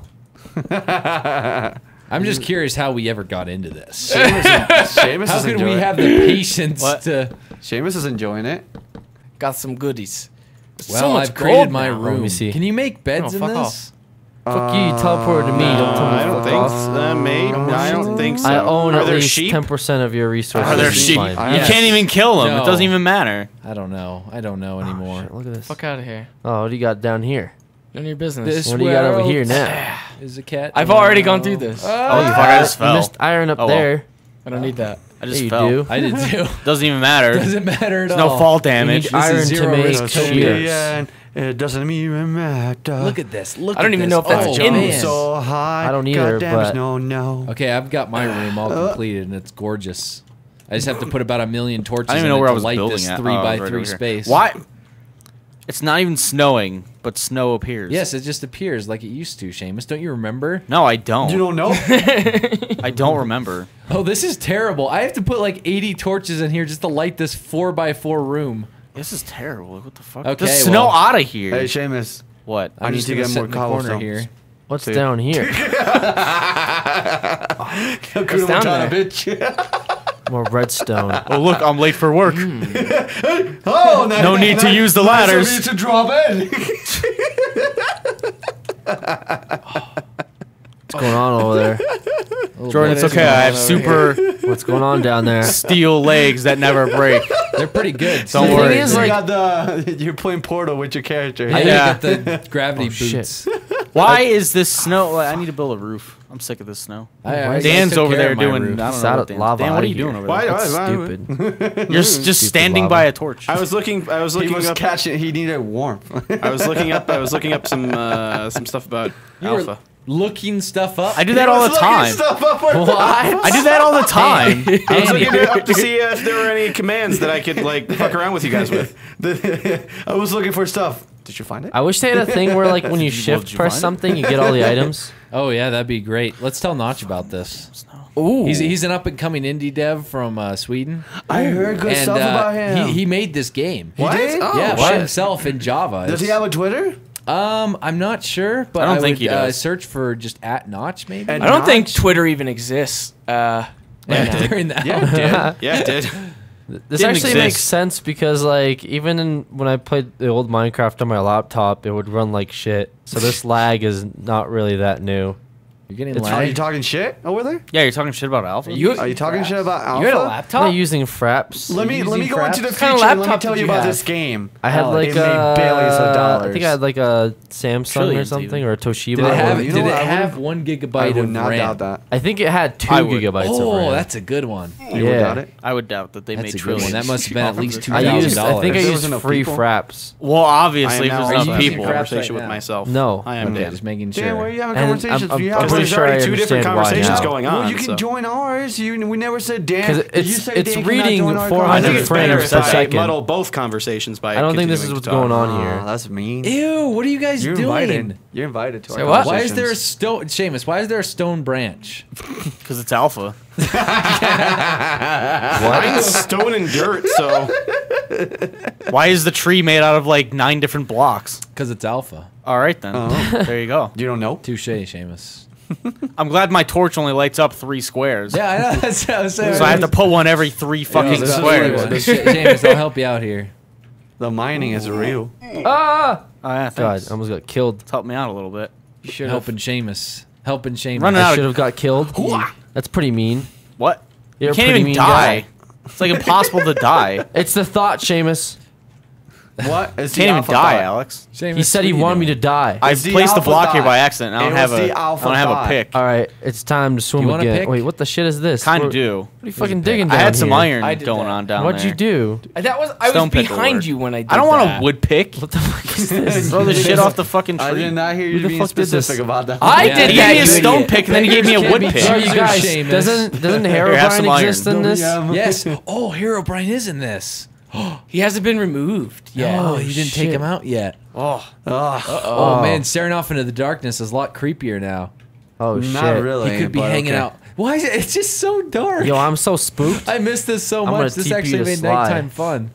I'm just curious how we ever got into this. Seamus How is could we enjoying. have the patience What? to? Seamus is enjoying it. Got some goodies. There's Well, so much I've created gold my now. room. Let me see. Can you make beds Oh, in fuck this? off. Fuck you, you teleported to me. Don't tell me I to don't fuck think off. I don't think so. I own Are at there least sheep? 10% of your resources. Are there It's sheep? fine. I- You Yes. can't even kill them. No. It doesn't even matter. I don't know. I don't know anymore. Shit, look at this. Fuck out of here. Oh, what do you got down here? None of your business. This What do you got over world here now? Is a cat. I've already gone through this. Oh, fuck, I just You fell. missed iron up Oh, well. there. I don't need that. I Yeah, just you fell. do. I did too. Doesn't even matter. Doesn't matter at There's all. no fall You damage. need This is iron to zero make risk shears. Yeah, it doesn't even matter. Look at this. Look. I don't at even this. know if that's oh, in man. this. So high. I don't either, God damn, but- no. Okay, I've got my room all completed and it's gorgeous. I just have to put about 1 million torches I don't even in know it where I to was light building this at. 3 Oh, by right 3 over here. space. Why? It's not even snowing, but snow appears. Yes, it just appears like it used to, Seamus. Don't you remember? No, I don't. You don't know? I don't remember. Oh, this is terrible. I have to put like 80 torches in here just to light this 4 by 4 room. This is terrible. What the fuck? Okay, Just snow well- out of here. Hey, Seamus. What? I'm I need just to gonna get sit more in the corner cobblestones. here. What's See. down here? What's down there? bitch. More redstone. Oh, look, I'm late for work. Oh, No need to use the ladders. need to drop in. What's going on over there? Jordan, it's okay. I have super What's going on down there? steel legs that never break. They're pretty good. Don't The worry. thing is, You like, got the. You're playing Portal with your character. I Yeah. got the gravity Oh, shit. boots. Why is this snow? Like, I need to build a roof. I'm sick of this snow. I Dan's took over care there of my doing. roof. I don't It's know. out What of Dan, lava Dan, what out are you here. doing over Why? there? That's Why- stupid. You're just Stupid standing lava. by a torch. I was looking He was up. catching. He needed warmth. I was looking up some stuff about You were alpha. looking stuff up. I do that all the time. I do that all the time. I was looking it up to see if there were any commands that I could like fuck around with you guys with. I was looking for stuff. Did you find it? I wish they had a thing where, like, when you Did you shift press find it? something, you get all the items. Oh yeah, that'd be great. Let's tell Notch about this. Ooh. He's an up and coming indie dev from Sweden. I heard good and stuff about him. he made this game. He did? Oh, Yeah, by what? himself in Java. Does he have a Twitter? I'm not sure, but I don't think would, he does. search for just @Notch maybe. And I don't think Notch? Twitter even exists. During the Yeah, it did. Yeah, it did. This Didn't actually exist. makes sense because, like, even when I played the old Minecraft on my laptop, it would run like shit. So this lag is not really that new. You're getting Are you lag. talking shit over there? Yeah, you're talking shit about alpha. Are you talking shit about Alpha? You had a I'm laptop? not using fraps. Let me Using go into the fraps? future. What kind of and let me laptop tell did you you about have? this game. I had like it made billions of dollars. I think I had like a Samsung Trillions or something even. or a Toshiba. Did it have, you know what, I have would've- 1 I gigabyte would of not RAM? doubt that. I think it had 2 I would. gigabytes of Oh, RAM. that's a good one. You would Yeah. doubt it? I would doubt that they That's made a good one. trillions. That must have been at least $2. I used. I think I If there used was enough free people. fraps. Well, obviously, if I am there's now enough using people. fraps Conversation right with now. myself. No. I am Okay, dead. just making Dan, sure. where are you having And conversations? I'm You pretty have- There's sure I already two different understand why conversations now. going on. Well, you can so. join ours. We never said Dan. Because Did you it's- say it's Dan cannot reading join our 400 I think conversation? it's better frames if per I second. muddle both conversations by. I don't think this is continuing what's to talk. going on here. Oh, that's mean. Ew, what are you guys You're doing? invited. You're invited to Say our what? Why is there a conversations. stone, Seamus? Why is there a stone branch? Because it's alpha. Mine's stone and dirt, so Why is the tree made out of like 9 different blocks? Because it's alpha. All right then. Oh. There you go. You don't know? Touche, Seamus. I'm glad my torch only lights up 3 squares. Yeah, I know. That's what I was saying. So I have to put one every 3 fucking this is squares. like- Seamus, I'll help you out here. The mining is real. Ah! Oh, yeah, God, thanks. I almost got killed. Help me out a little bit. You should helping Seamus. Helping Seamus. Running I out should of have got killed. That's pretty mean. what? You're You a can't pretty even mean die. guy. It's like impossible to die. It's the thought, Seamus. What? It's the Can't even alpha die, thought. Alex. Seamus, He said he what are you wanted me to doing? die. I It's the placed the alpha block here thought. by accident. I It don't have was a. the I alpha don't have a thought. pick. All right, it's time to swim You want a again. pick? Wait, what the shit is this? Kind of What- do. What are you fucking digging I down had some here? iron I did going that. on down What'd there. you do? That was I Stone was pick behind award. you when I did I don't want that. a wood pick. What the fuck is this? Throw the shit off the fucking I tree. did not hear Who you the being fuck did this? specific about that. I Yeah, did He yeah, gave me a you stone idiot. pick and then he gave me a wood be pick. So Jeez, you guys, Seamus. doesn't Here, have some Herobrine iron. exist in this? Yes. Oh, Herobrine is in this. He hasn't been removed yet. Oh, you didn't take shit. him out yet. Oh, Oh, man, staring off into the darkness is a lot creepier now. Oh Not shit! really. He could be but hanging okay. out. Why is it? It's just so dark. Yo, I'm so spooked. I miss this so I'm gonna much. This TP actually to made Sly. nighttime fun.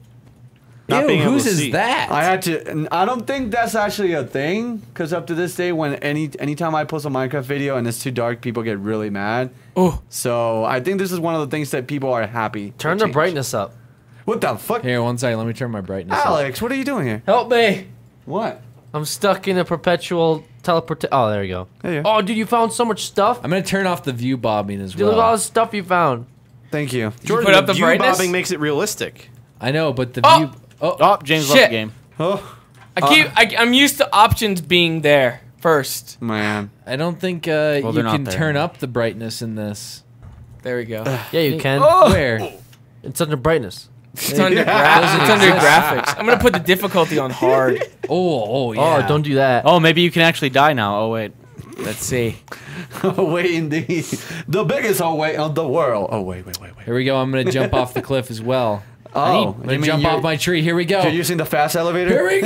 Not Ew, being able whose to is see. that? I had to. And I don't think that's actually a thing. Because up to this day, when anytime I post a Minecraft video and it's too dark, people get really mad. Oh, So I think this is one of the things that people are happy. to Turn the change. brightness up. What the fuck, Here, one second. Let me turn my brightness up. Alex? What are you doing here? Help me! What? I'm stuck in a perpetual teleport. Oh, there you go. There you go. Oh, dude, you found so much stuff. I'm gonna turn off the view bobbing as Dude, look at all well. the stuff you found. Thank you. Jordan, put up the view brightness? bobbing makes it realistic. I know, but the Oh! view. Oh, oh, James left Shit. the game. Oh I'm used to options being there first. man. I don't think you they're not can there. turn up the brightness in this. There we go. Yeah, you can. Where? It's under brightness. It's under, it's Doesn't under exist. graphics. I'm gonna put the difficulty on hard. Oh, yeah. Oh, don't do that. Oh, maybe you can actually die now. Oh wait. Let's see. Wait, indeed. The biggest hallway of the world. Oh wait. Here we go. I'm gonna jump off the cliff as well. Oh, I'm gonna jump off my tree. Here we go. You're using the fast elevator. Here we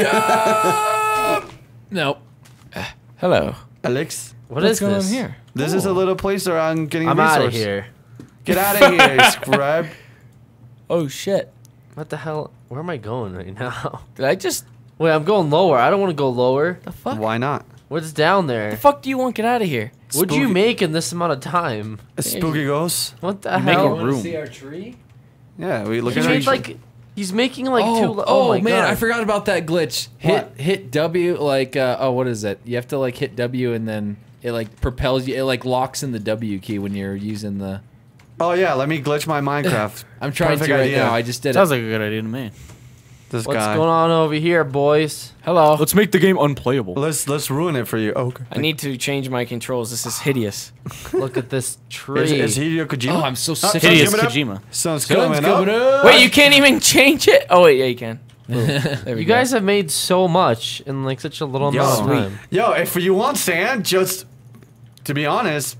go. Nope. Hello. Alex. What is What's going this? on here? This is a little place where I'm getting I'm resource. out of here. Get out of here, scrub. Oh shit. What the hell? Where am I going right now? Did I just? Wait, I'm going lower. I don't want to go lower. The fuck? Why not? What's down The there? fuck do you want? Get out of here. What'd you Spooky- make in this amount of time? A spooky ghost. What the make a hell? room. See our tree? Yeah, we look He at made it. like he's making like Oh, two. oh, my man, God. I forgot about that glitch. Hit W like oh, what is it? You have to like hit W and then it like propels you. It like locks in the W key when you're using the. Oh yeah, let me glitch my Minecraft. I'm trying Perfect to right idea. now. I just did Sounds it. like a good idea to me. This What's guy. going on over here, boys? Hello. Let's make the game unplayable. Let's ruin it for you. Okay. I need to change my controls. This is hideous. Look at this tree. Is Hideo Kojima? Oh, I'm so sick. Hideous coming up. Kojima. Sun's Sun's coming coming up. up. Wait, you can't even change it? Oh, wait, yeah, you can. Boom. There we You go. guys have made so much in like such a little amount of time. Yo, if you want sand, just to be honest,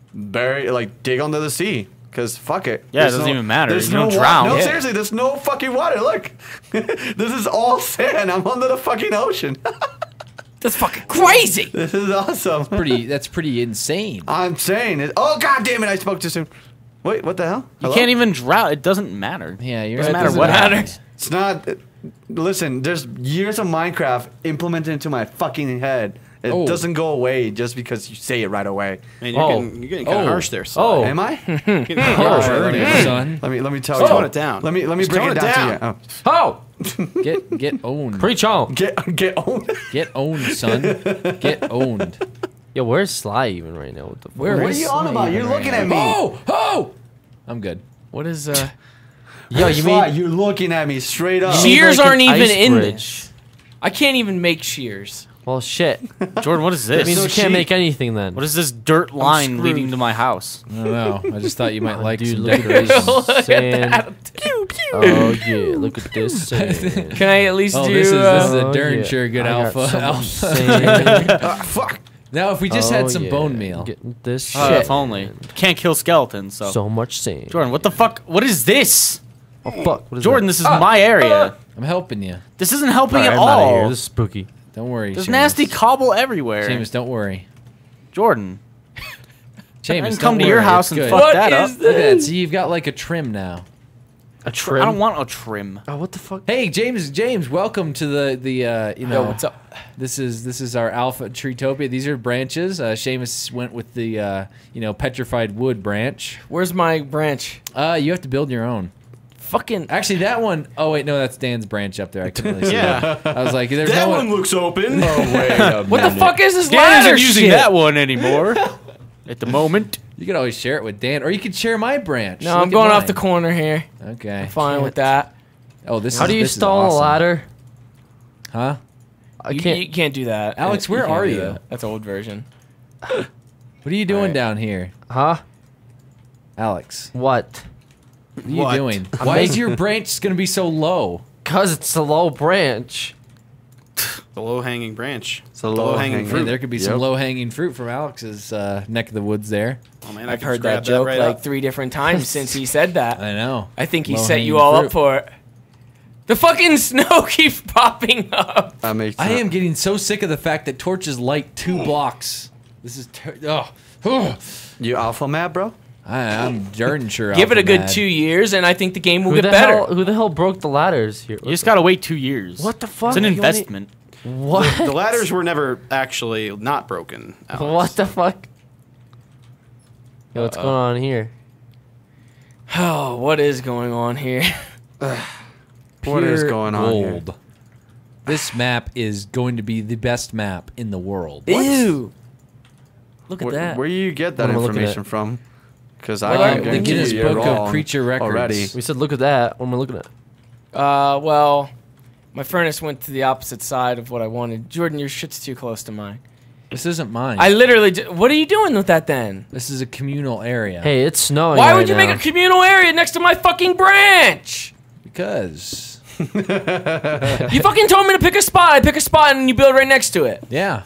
dig under the sea. Cause fuck it. Yeah, it There's doesn't even matter. There's You no don't drown. No, Yeah. seriously, there's no fucking water. Look, this is all sand. I'm under the fucking ocean. That's fucking crazy. This is awesome. That's pretty insane. I'm saying it. Oh god damn it! I spoke too soon. Wait, what the hell? You Hello? can't even drown. It doesn't matter. Yeah, you're Doesn't right. matter what happens. It's not. Listen, there's years of Minecraft implemented into my fucking head. It Oh. doesn't go away just because you say it right away. Man, Oh. you're getting kind of Oh. harsh there, son. Oh. Am I? Getting kinda Oh, harsh. Ernie, son. Let me tell Tone you. it down. Let me Just break tone it it down, down. to you. Oh. Oh, Get owned. preach on. Get owned. Get owned, son. Get owned. Yo, where's Sly even right now? What the fuck? Where What are is you on Sly about? You're even looking right at now? me. Oh, oh! I'm good. What is, Yo, you Sly, mean you're looking at me straight up. You mean Shears like an aren't even ice in bridge. this. I can't even make shears. Well, shit. Jordan, what is That this? means So you can't cheap. make anything then. What is this dirt line screwed. leading to my house? I don't know. I just thought you might like Dude, some look at decorations. this sand. Oh yeah, look at this sand. Can I at least Oh, do, this is Oh, a darn yeah. sure good I got alpha. so much alpha. sand. Fuck. Now, if we just Oh, had some yeah. bone meal. Getting this Oh, shit. if only. Can't kill skeletons, so. So much sand. Jordan, what the fuck? What is this? Oh fuck. What is Jordan, that? this is my area. I'm helping you. This isn't helping Alright, at I'm outta here. all. This is spooky. Don't worry. There's Seamus. nasty cobble everywhere. Seamus, don't worry. Jordan, Seamus, I can don't come to worry. your house It's and good. fuck What that up. is Look at that. this? See, you've got like a trim now. A trim. I don't want a trim. Oh, what the fuck? Hey, James, welcome to the you know. Yo, what's up? This is our Alpha Treetopia. These are branches. Seamus went with the petrified wood branch. Where's my branch? You have to build your own. Fucking. Actually, that one oh wait, no, that's Dan's branch up there. I couldn't really see Yeah. that. I was like, there's That no one looks open. Oh wait. What the fuck is this Dan ladder isn't using shit? that one anymore. At the moment. You could always share it with Dan, or you could share my branch. No, Look I'm at going off mine. the corner here. Okay. Fine with that. Oh, this. How is, do you this is stall a awesome. ladder? Huh? I You can't. can't do that. Alex, where can't are do you? that. That's old version. What are you doing Alright. down here, Huh? Alex? What? What are you What? doing? Why is your branch gonna be so low? Cause it's a low branch. The low-hanging branch. It's a low-hanging Hey, fruit. there could be some low-hanging fruit from Alex's neck of the woods there. Oh man, I've heard that joke like 3 different times since he said that. I know. I think he set Low-hanging you all fruit. up for it. The fucking snow keeps popping up. That makes I am getting so sick of the fact that torches light 2 blocks. This is You alpha mad, bro? I'm darn sure. Give it a Alpha good Mad. 2 years, and I think the game will Who get the better. hell? Who the hell broke the ladders here? You just gotta wait 2 years. What the fuck? It's an You only- investment. What? The ladders were never actually not broken. Alex. What the fuck? Yo, what's going on here? Oh, what is going on here? What is Pure going on here? gold. This map is going to be the best map in the world. Ew. Look at Where, that. where you get that What am I looking information at? from? Because Well, I can the guarantee Guinness you're Book of wrong Creature Records. already. We said, look at that. What am I looking at? Well, my furnace went to the opposite side of what I wanted. Jordan, your shit's too close to mine. This isn't mine. I literally. What are you doing with that then? This is a communal area. Hey, it's snowing. Why right would you now. make a communal area next to my fucking branch? Because You fucking told me to pick a spot. I pick a spot and you build right next to it. yeah.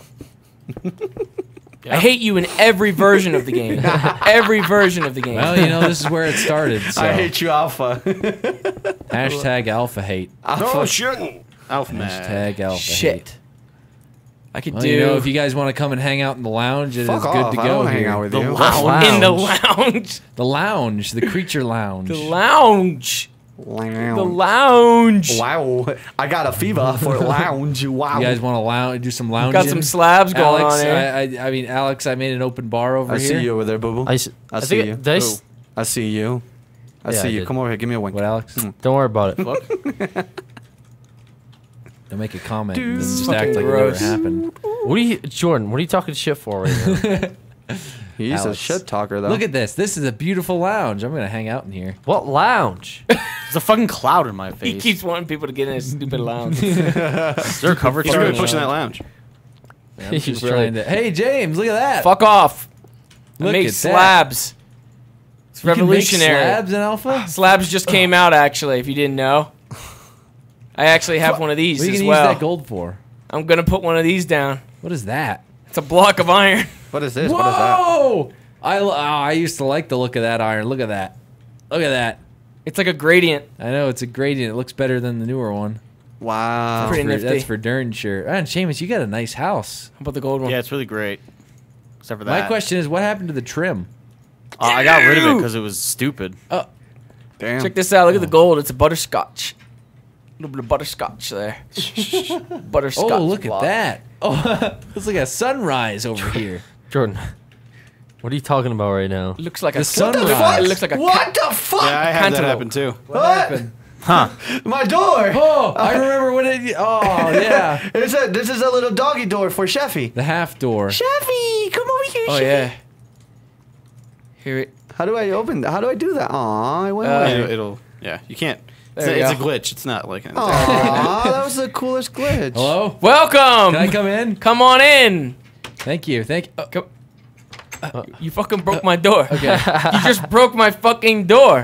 I hate you in every version of the game. Every version of the game. Well, you know, this is where it started. So. I hate you, alpha. Hashtag alpha hate. No, shouldn't. Alpha man. Hashtag alpha hate. Shit. I could Well, do you know, if you guys want to come and hang out in the lounge, it is Fuck good off. to I go don't hang here. out with The you. lounge. in the lounge. The lounge, the creature lounge. The lounge. The lounge. Wow. I got a fever for lounge. Wow. You guys want to lounge, do some lounging? Got some slabs going Alex, on here. I mean, Alex, I made an open bar over I here. see you over there, boo boo. I see think you. did I s- I see you. I Yeah, see I you. did. Come over here. Give me a wink. What, Alex? Don't worry about it. Don't make a comment. Dude. Just Fucking act like gross. it never happened. What are you, Jordan? What are you talking shit for right now? He's a Alex. shit talker, though. Look at this. This is a beautiful lounge. I'm going to hang out in here. What lounge? There's a fucking cloud in my face. He keeps wanting people to get in his stupid lounge. Is there a cover He's charge? really pushing that lounge. I'm just trying to. Hey, James, look at that. Fuck off. Look Make at that. slabs. It's You can make revolutionary. slabs in Alpha? Slabs just came out, actually, if you didn't know. I actually have one of these What are you as going to well. use that gold for? I'm going to put one of these down. What is that? It's a block of iron. What is this? What is that? Whoa! I used to like the look of that iron. Look at that. Look at that. It's like a gradient. I know, it's a gradient. It looks better than the newer one. Wow. Pretty For- nifty. that's for darn sure. And Seamus, you got a nice house. How about the gold one? Yeah, it's really great. Except for that. My question is, what happened to the trim? I got rid of it because it was stupid. Damn. Check this out. Look at the gold. It's a butterscotch. A little bit of butterscotch there. Butterscotch. Oh, look block. at that. Oh, it's like a sunrise over here. Jordan, what are you talking about right now? Looks like The a sunrise. It looks like a What the fuck? Yeah, I had that Cantaloupe. happen too. What happened? Huh. My door. Oh, I remember when it. Oh, yeah. This is a little doggy door for Sheffy. The half door. Sheffy, come over here. Oh Sheffy. yeah. Here it. How do I open? How do I do that? Aw, I went Uh, away. It'll yeah, you can't. It's There a, you it's a go. glitch. It's not like an Aw, that was the coolest glitch. Hello? Welcome. Can I come in? Come on in. Thank you. Thank you. Come. You fucking broke my door. Okay. You just broke my fucking door.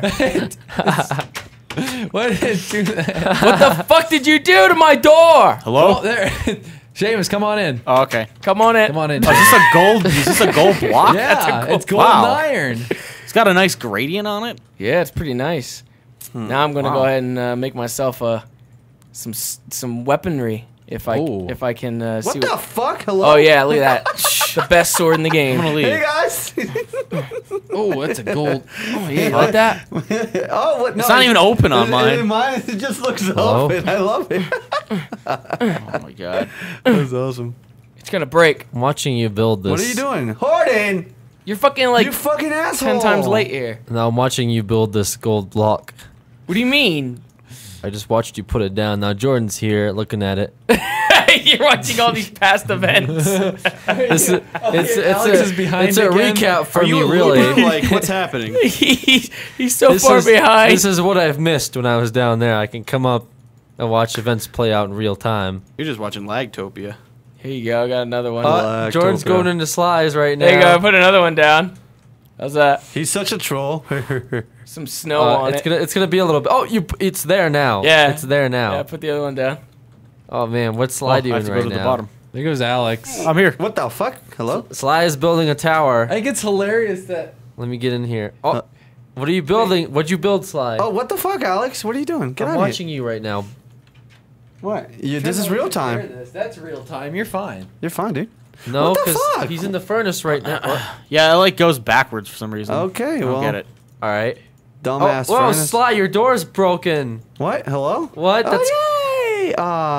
What did do that? What the fuck did you do to my door? Hello? Oh, there. Seamus, come on in. Oh, okay. Come on in. Come on in. Oh, is this a gold block? Yeah, it's gold Wow. and iron. It's got a nice gradient on it. Yeah, it's pretty nice. Now I'm gonna Wow. go ahead and make myself some weaponry if I Ooh. can see What the fuck? Hello. Oh yeah, look at that. The best sword in the game. I'm gonna leave. Hey guys. Oh, that's a gold. Oh, yeah, you like that? Oh, what? No, It's not even open on mine. Mine, it just looks Hello? open. I love it. Oh my god. That's awesome. It's gonna break. I'm watching you build this. What are you doing? Hoarding. You're fucking like You fucking asshole. 10 times late here. Now I'm watching you build this gold block. What do you mean? I just watched you put it down. Now Jordan's here looking at it. You're watching all these past events. It's Alex is behind it's a again. recap for Are me, you a really. looper? Like what's happening? He's so far behind. This is what I've missed when I was down there. I can come up and watch events play out in real time. You're just watching Lagtopia. Here you go. I got another one. Jordan's Lactopia. going into slides right now. There you go. I put another one down. How's that? He's such a troll. Some snow on it's it. it's gonna be a little bit. Oh, it's there now. Yeah. it's there now. Yeah, put the other one down. Oh man, what's Sly I doing have to right go to now? the bottom. There goes Alex. I'm here. What the fuck? Hello? Sly is building a tower. I think it's hilarious that. Let me get in here. Oh, what are you building? What'd you build, Sly? Oh, what the fuck, Alex? What are you doing? Get I'm out watching you right now. What? This is real time. That's real time. You're fine. You're fine, dude. No, What the because fuck? he's in the furnace right now. Yeah, it like goes backwards for some reason. Okay, I don't well. get it. All right. Oh, Dumbass whoa, furnace. Sly, your door's broken. What? Hello? What? That's Oh, yay!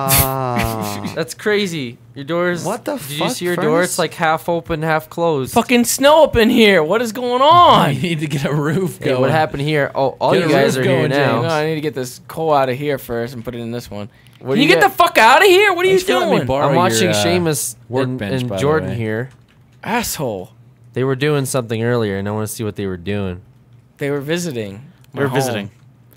Ah. that's crazy. Your door's. What the Did you fuck, see your door? furnace? It's like half open, half closed. Fucking snow up in here. What is going I on? need to get a roof Hey, going. what happened here? Oh, all Get you a guys roof are here going, now. No, I need to get this coal out of here first and put it in this one. What Can do you get the fuck out of here? What are you Thanks for letting me doing? borrow I'm watching your, Seamus and, workbench, by and the Jordan way. here. Asshole. They were doing something earlier, and I want to see what they were doing. They were visiting. my We're home. visiting.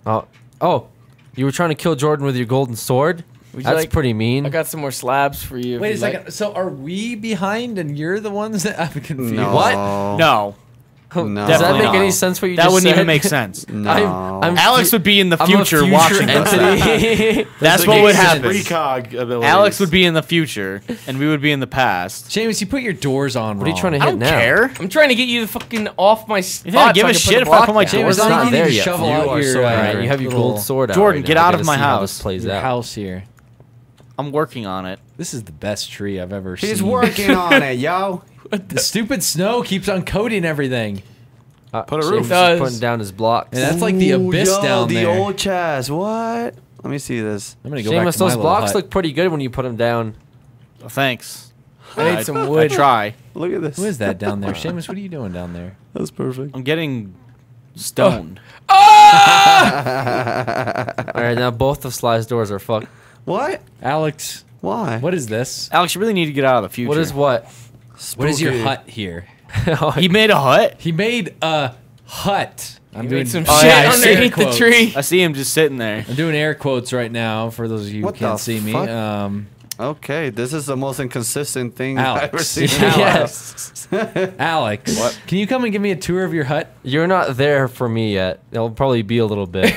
Oh, you were trying to kill Jordan with your golden sword? Would you That's like- pretty mean. I got some more slabs for you. if Wait a you'd like. second. So are we behind and you're the ones that I'm confused? No. What? No. Does No. that Definitely make any not. sense? What you That just wouldn't said? even make sense. No. I'm Alex would be in the I'm a future, watching this. entity. That's The what would game's happen. Precog abilities. Alex would be in the future, and we would be in the past. James, you put your doors on What are you wrong. trying to I hit don't now? care. I'm trying to get you the fucking off my spot. You think I give so a can put shit the if I block put my down. doors It's I not think you there need to yet. shovel You out are your, so right. You have your little- gold sword out. Jordan, right get now. I out gotta of my see how house. this plays Your out. house here. I'm working on it. This is the best tree I've ever seen. He's working on it, yo. The stupid snow keeps on coating everything. Put a Seamus roof. is does. putting down his blocks. And that's like the Ooh, abyss yo, down the there. old chest. What? Let me see this. I'm gonna go back Seamus, to my those little blocks hut. look pretty good when you put them down. Oh, thanks. I need some I wood. try. Look at this. Who is that down there? Seamus, what are you doing down there? That's perfect. I'm getting stoned. All right, now both of Sly's doors are fucked. What? Alex, Why? what is this? Alex, you really need to get out of the future. What is what? What is your Spooky. hut here? He made a hut? He made a hut. I'm doing some Oh, shit yeah, I see underneath the quotes. tree. I see him just sitting there. I'm doing air quotes right now for those of you who What can't the see me. fuck? Okay, this is the most inconsistent thing Alex. I've ever seen. Yes. Alex, what? Can you come and give me a tour of your hut? You're not there for me yet. It'll probably be a little bit.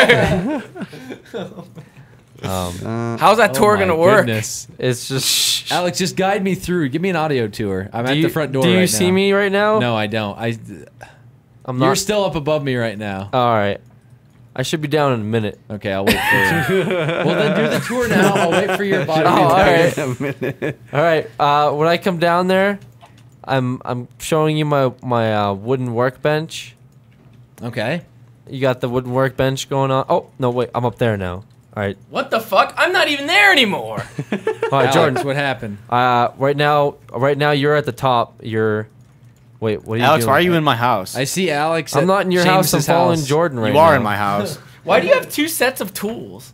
How's that tour Oh my gonna work? goodness. It's just. Alex, just guide me through. Give me an audio tour. I'm Do at you, the front door do you right see now. me right now? No, I don't. I'm You're not. still up above me right now. All right. I should be down in a minute. Okay, I'll wait for you. Well, then do the tour now. I'll wait for your body. Oh, all right. A minute. All right. When I come down there, I'm showing you my wooden workbench. Okay. You got the wooden workbench going on. Oh no, wait. I'm up there now. All right. What the fuck? I'm not even there anymore. All right, Alex, Jordan. what happened? Right now you're at the top. Wait, what are you Alex, doing? why are you in my house? I see Alex. I'm at not in your house. I'm James's following house. Jordan right You now. are in my house. Why do you have 2 sets of tools?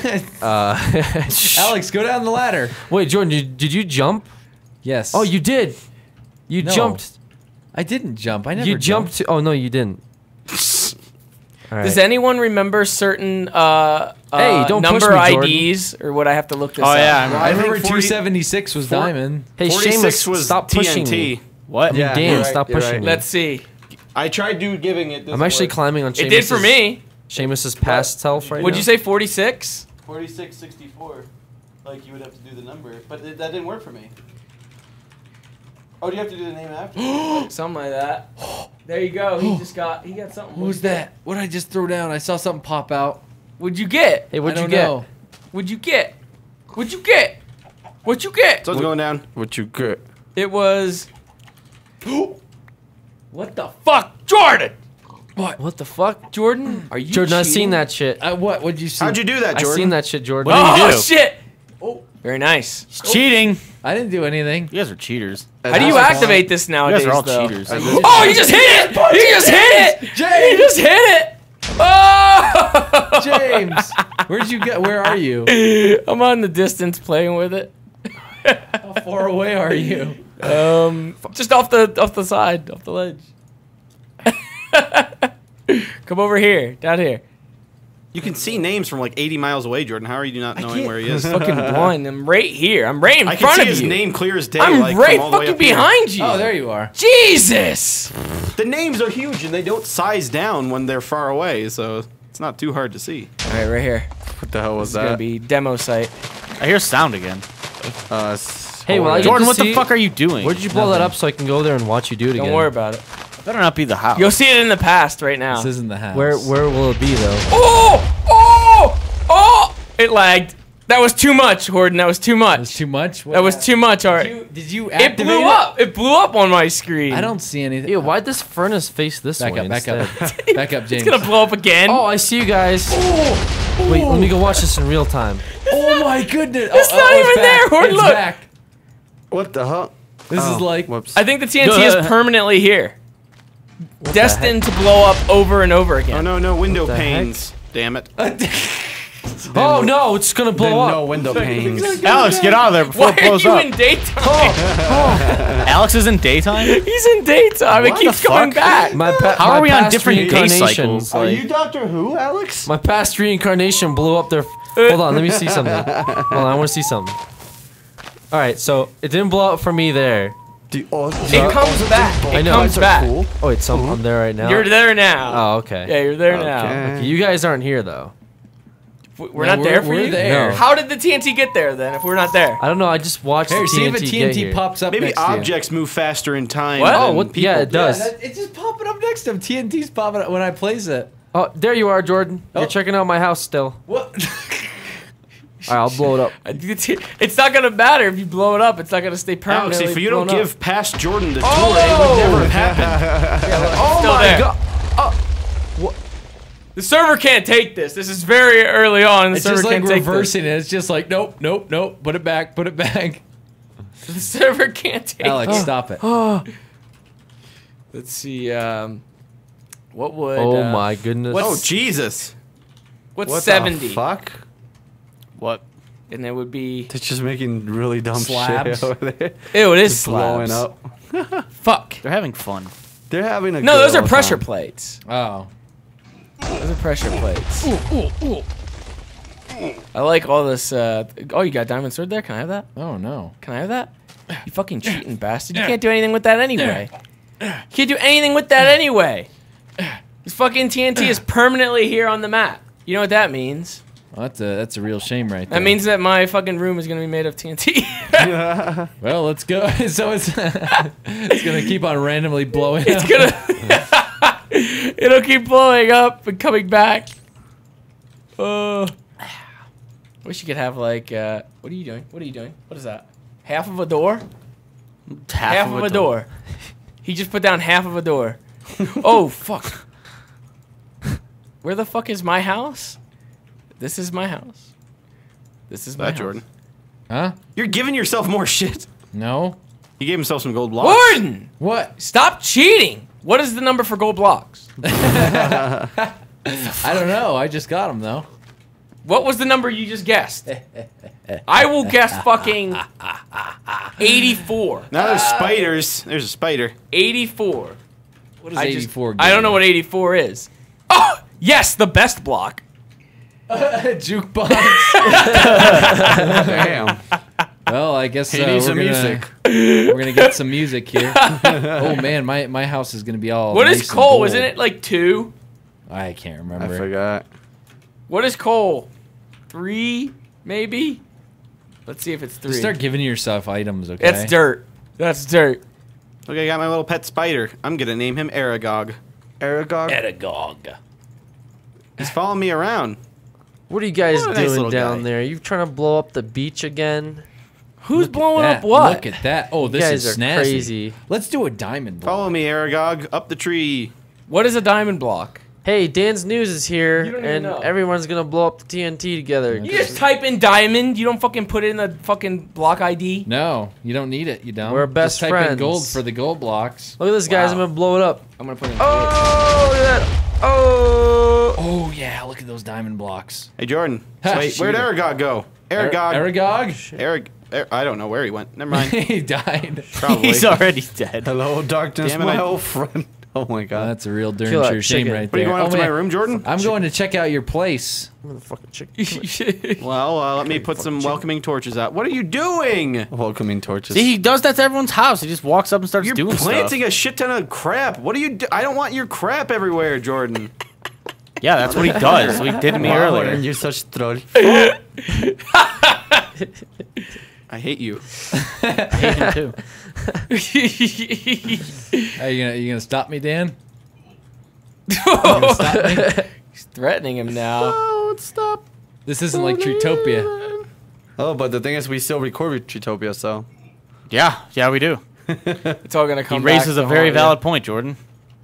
Alex, go down the ladder. Wait, Jordan, did you jump? Yes. Oh, you did. You No. jumped. I didn't jump. I never You jumped. Oh no, you didn't. All right. Does anyone remember certain Hey, don't push number me, Jordan. IDs, or would I have to look this Oh, up? yeah, I remember think 40 276 was diamond. Hey, 46 Seamus, was stop pushing TNT. me. What? Yeah, Dan, you're right, stop you're pushing right. me. Let's see. I tried giving it. I'm actually climbing on. It did for me. Seamus's past self right Would now. you say 46? 4664. Like you would have to do the number, but that didn't work for me. Oh, do you have to do the name after? Something like that. There you go. He got something. What was that? What did I just throw down? I saw something pop out. What'd you get? Hey, what'd I you don't get? know. What'd you get? What'd you get? What'd you get? So it's going down. What you get? It was. What the fuck, Jordan? What the fuck? Jordan, are you? Jordan, I cheating? seen that shit. What? What'd you see? How'd you do that, I Jordan? seen that shit, Jordan. What did you Oh do? shit! Oh, very nice. Cheating. I didn't do anything. You guys are cheaters. How do you activate this You nowadays? guys are all though? cheaters. Oh, you just hit it! You just hit it! You just hit it! Oh! James, where'd you get? Where are you? I'm on the distance playing with it. How far away are you? Just off the side, off the ledge. Come over here, down here. You can see names from like 80 miles away, Jordan. How are you not knowing where he is? Fucking blind. I'm right here. I'm right in I can front see of his you. name clear as day. I'm like, right from all the way fucking up here. behind you. Oh, there you are. Jesus! The names are huge and they don't size down when they're far away, so it's not too hard to see. All right, right here. What the hell was It's gonna that? be demo site. I hear sound again. Hey, well, I get Jordan, to what the see- fuck are you doing? Where'd you blow that up so I can go there and watch you do it again? Don't worry about it. Better not be the house. You'll see it in the past right now. This isn't the house. Where will it be though? Oh! Oh! Oh! It lagged. That was too much, Horton. That was too That was much. too much. What That was too much, Art. Did you It activate blew up. It blew up on my screen. I don't see anything. Ew, why'd this furnace face this Back way up. Back instead? up. Back up, James. It's gonna blow up again. Oh, I see you guys. Wait, let me go watch this in real time. Oh my goodness! It's not even back. there, Horton, It's look. back. What the hell? This is like. Whoops. I think the TNT is permanently here. Destined to blow up over and over Oh again. no, window the heck? panes. Damn it. Oh no, it's gonna Then blow up. no window panes. Alex, get out of there before Why it are blows you up. in daytime? Alex is in daytime? He's in daytime. It What keeps the coming fuck? back. How are we on past different day reincarnation- cycles? Are Like, you Doctor Who, Alex? My past reincarnation blew up their. Hold on, let me see something. Hold on, I want to see something. All right, so it didn't blow up for me there. It comes back. I It know. comes back. Oh wait, so I'm there right now. You're there now. Oh, okay. Yeah, you're there now. Okay. You guys aren't here though. We're No, not there for we're you? there. No. How did the TNT get there then if we're not there? I don't know. I just watched Here, the see if a TNT get TNT here. pops up Maybe next to you. objects move faster in time What? than Oh, what? people. Yeah, it does. It's just popping up next to him. TNT's popping up when I place it. Oh, there you are, Jordan. Oh. You're checking out my house still. What? All right, I'll blow it up. It's not gonna matter if you blow it up. It's not gonna stay permanently. Alex, if you don't blown up. give past Jordan the tour, Oh! it would never have happened. Oh Still my there. god! The server can't take this. This is very early on. The It's server just like can't take reversing it. It's just like nope, nope, nope. Put it back. Put it back. this. The server can't take Alex, it. stop it. Let's see. What would? Oh my goodness! Oh, Jesus. What's What 70? the fuck? what? And it would be. They're just making really dumb Slabs. shit over there. Ew, it is Blowing slabs. up. Fuck. They're having fun. They're having a No, good those are old pressure time. plates. Oh, Those are pressure plates. I like all this. Oh, you got a diamond sword there? Can I have that? Oh no. Can I have that? You fucking cheating bastard. You can't do anything with that anyway. You can't do anything with that anyway. This fucking TNT is permanently here on the map. You know what that means? Well, that's a real shame right there. That means that my fucking room is gonna be made of TNT. Well, let's go. So it's it's gonna keep on randomly blowing up. It's gonna. It'll keep blowing up and coming back. Wish you could have like. What are you doing? What are you doing? What is that? Half of a door? Half of a door. He just put down half of a door. Oh fuck. Where the fuck is my house? This is my house. This is my house. Jordan. Huh? You're giving yourself more shit. No. He gave himself some gold blocks. Gordon! What? Stop cheating! What is the number for gold blocks? I don't know. I just got them though. What was the number you just guessed? I will guess fucking 84. Now there's spiders. There's a spider. 84. What is I 84? I don't know what 84 is. Oh! Yes, the best block. Jukebox. Damn. Well, I guess He needs we're some gonna, music. We're gonna get some music here. Oh man, my house is gonna be all. What nice is and coal? gold. Isn't it like 2? I can't I remember. forgot. What is coal? 3, maybe? Let's see if it's 3. Just start giving yourself items, okay? It's dirt. That's dirt. Look, I got my little pet spider. I'm gonna name him Aragog. Aragog? Edagog. He's following me around. What are you guys What a nice doing little down guy. there? You trying to blow up the beach again? Who's blowing That- up what? Look at that. Oh, this guys is are snazzy. crazy. Let's do a diamond block. Follow me, Aragog. Up the tree. What is a diamond block? Hey, Dan's News is here, You don't even and know. everyone's gonna blow up the TNT together. You just type in diamond. You don't fucking put it in the fucking block ID. No, you don't need it. You don't. We're best Just type in friends. gold for the gold blocks. Look at this, guys. I'm Wow. gonna blow it up. I'm gonna put it in. Oh, look at that. Oh. Oh yeah, look at those diamond blocks. Hey, Jordan. Ha, Wait, where'd shoot Aragog go? Aragog. Aragog? I don't know where he went. Never mind. He died. Probably. He's already dead. Hello, darkness, Damn it, my I- old friend. Oh my god. That's a real darn Kill that sure shame chicken. right What are you there. going up Oh, to my man. room, Jordan? I'm going to check out your place. Motherfucking chicken. Well, let me put some welcoming torches out. What are you doing? Welcoming torches. See, he does that to everyone's house. He just walks up and starts You're doing planting stuff. a shit ton of crap. What are you I don't want your crap everywhere, Jordan. Yeah, that's what he does. What he did to me earlier. You're such troll. I hate you. I hate him too. Are you gonna stop me, Dan? He's threatening him now. Oh, stop. This isn't like Treetopia. Oh, but the thing is, we still record with Treetopia, so. Yeah, we do. It's all gonna He come back raises to a very haunt you. valid point, Jordan.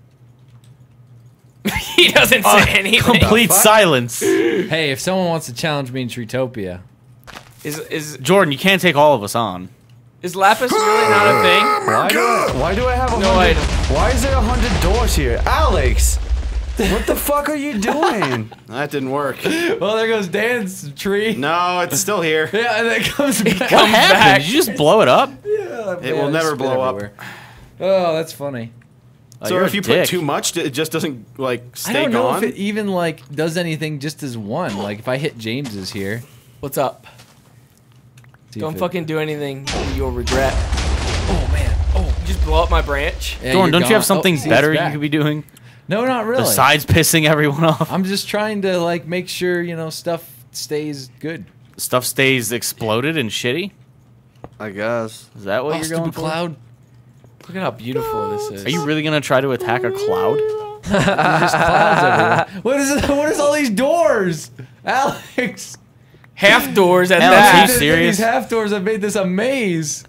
He doesn't say anything. Complete silence. Hey, if someone wants to challenge me in Treetopia, Is Jordan, you can't take all of us on. is lapis really not a thing? Why do I have a No hundred? item. Why is there 100 doors here? Alex! What the fuck are you doing? That didn't work. well, there goes Dan's tree. No, it's still here. Yeah, and then it comes back. What Comes happened? back. Did you just blow it up? It will never blow up. Oh, that's funny. So you're if a you dick. put too much, it just doesn't like I stay don't know gone. if it even like does anything just as one. Like if I hit James's here. What's up? see Don't if it- fucking do anything you'll regret. Oh man. Oh. You just blow up my branch. Yeah, Jordan, you're don't you have gone. something Oh, see, it's better you back. could be doing? No, not really. Besides pissing everyone off? I'm just trying to like make sure stuff stays good. Stuff stays exploded and shitty? I guess. Is that what Oh, you're stupid going for? cloud. Look at how beautiful this is. Are you really going to try to attack a cloud? There's just clouds everywhere. What is it? What is all these doors, Alex? half doors at Alex, that? are you serious? These half doors have made this a maze.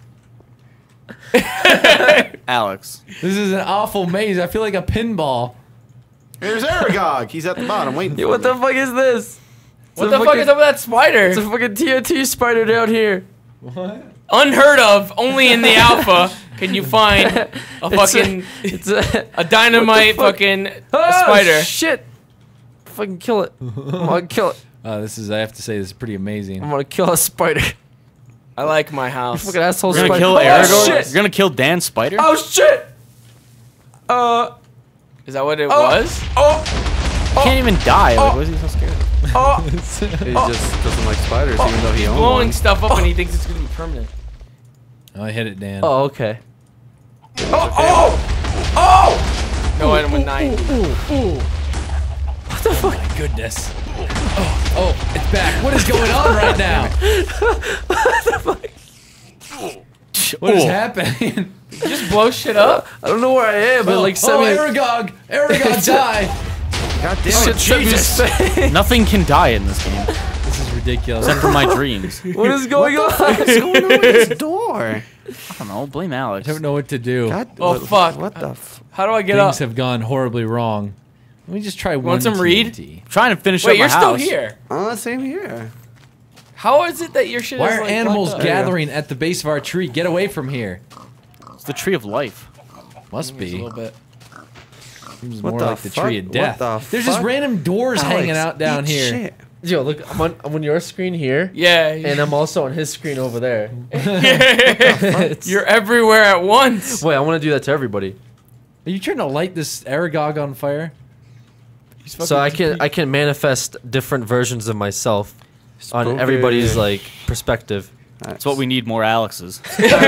Alex. This is an awful maze. I feel like a pinball. There's Aragog. He's at the bottom waiting. Yeah, for what me. the fuck is this? What the fuck is up with that spider? It's a fucking TNT spider down here. What? Unheard of. Only in the alpha can you find a fucking It's a a dynamite What the fuck? fucking oh, spider. Shit! Fucking kill it. I'm gonna kill it. This is. I have to say, this is pretty amazing. I'm gonna kill a spider. I like my house. Fucking asshole You're spider. going to kill Oh, Aragorn? shit! You're going to kill Dan Spider? Oh shit! Is that what it was? Oh! can't even die. Like, what is he so scared of? Oh, He just doesn't like spiders, even though he owns blowing one. stuff up and he thinks it's gonna be permanent. Oh, I hit it, Dan. Oh, okay. No item with 9. Oh my goodness. Oh, it's back. What is going on right now? What is happening? Just blow shit up. I don't know where I am, but like Aragog! Aragog, die! God damn it, Jesus. Nothing can die in this game This is ridiculous. except for my dreams. What is going on? What's going on with this door? I don't know. Blame Alex. I don't know what to do. God, Oh, fuck. What the f... How do I get Things up? have gone horribly wrong. Let me just try one Want some reed? TNT. I'm trying to finish Wait, up my you're still house. here. Oh, same here. How is it that your shit Why is are like animals blocked up? gathering at the base of our tree? Get away from here. It's the tree of life. Must A be. little bit. Seems What more the like the fuck? tree of What death. the There's just fuck? random doors hanging Alex, out down eat here. shit. Yo, look, I'm on your screen here, Yeah. and I'm also on his screen over there. You're everywhere at once. Wait, I want to do that to everybody, Are you trying to light this Aragog on fire? so I can manifest different versions of myself on everybody's like perspective. That's what we need more Alexes.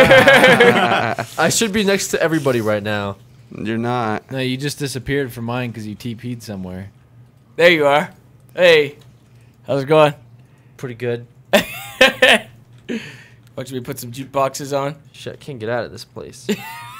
I should be next to everybody right now. You're not. No, you just disappeared from mine because you TP'd somewhere. There you are. Hey. How's it going? Pretty good. Watch me put some jukeboxes on. Shit, I can't get out of this place.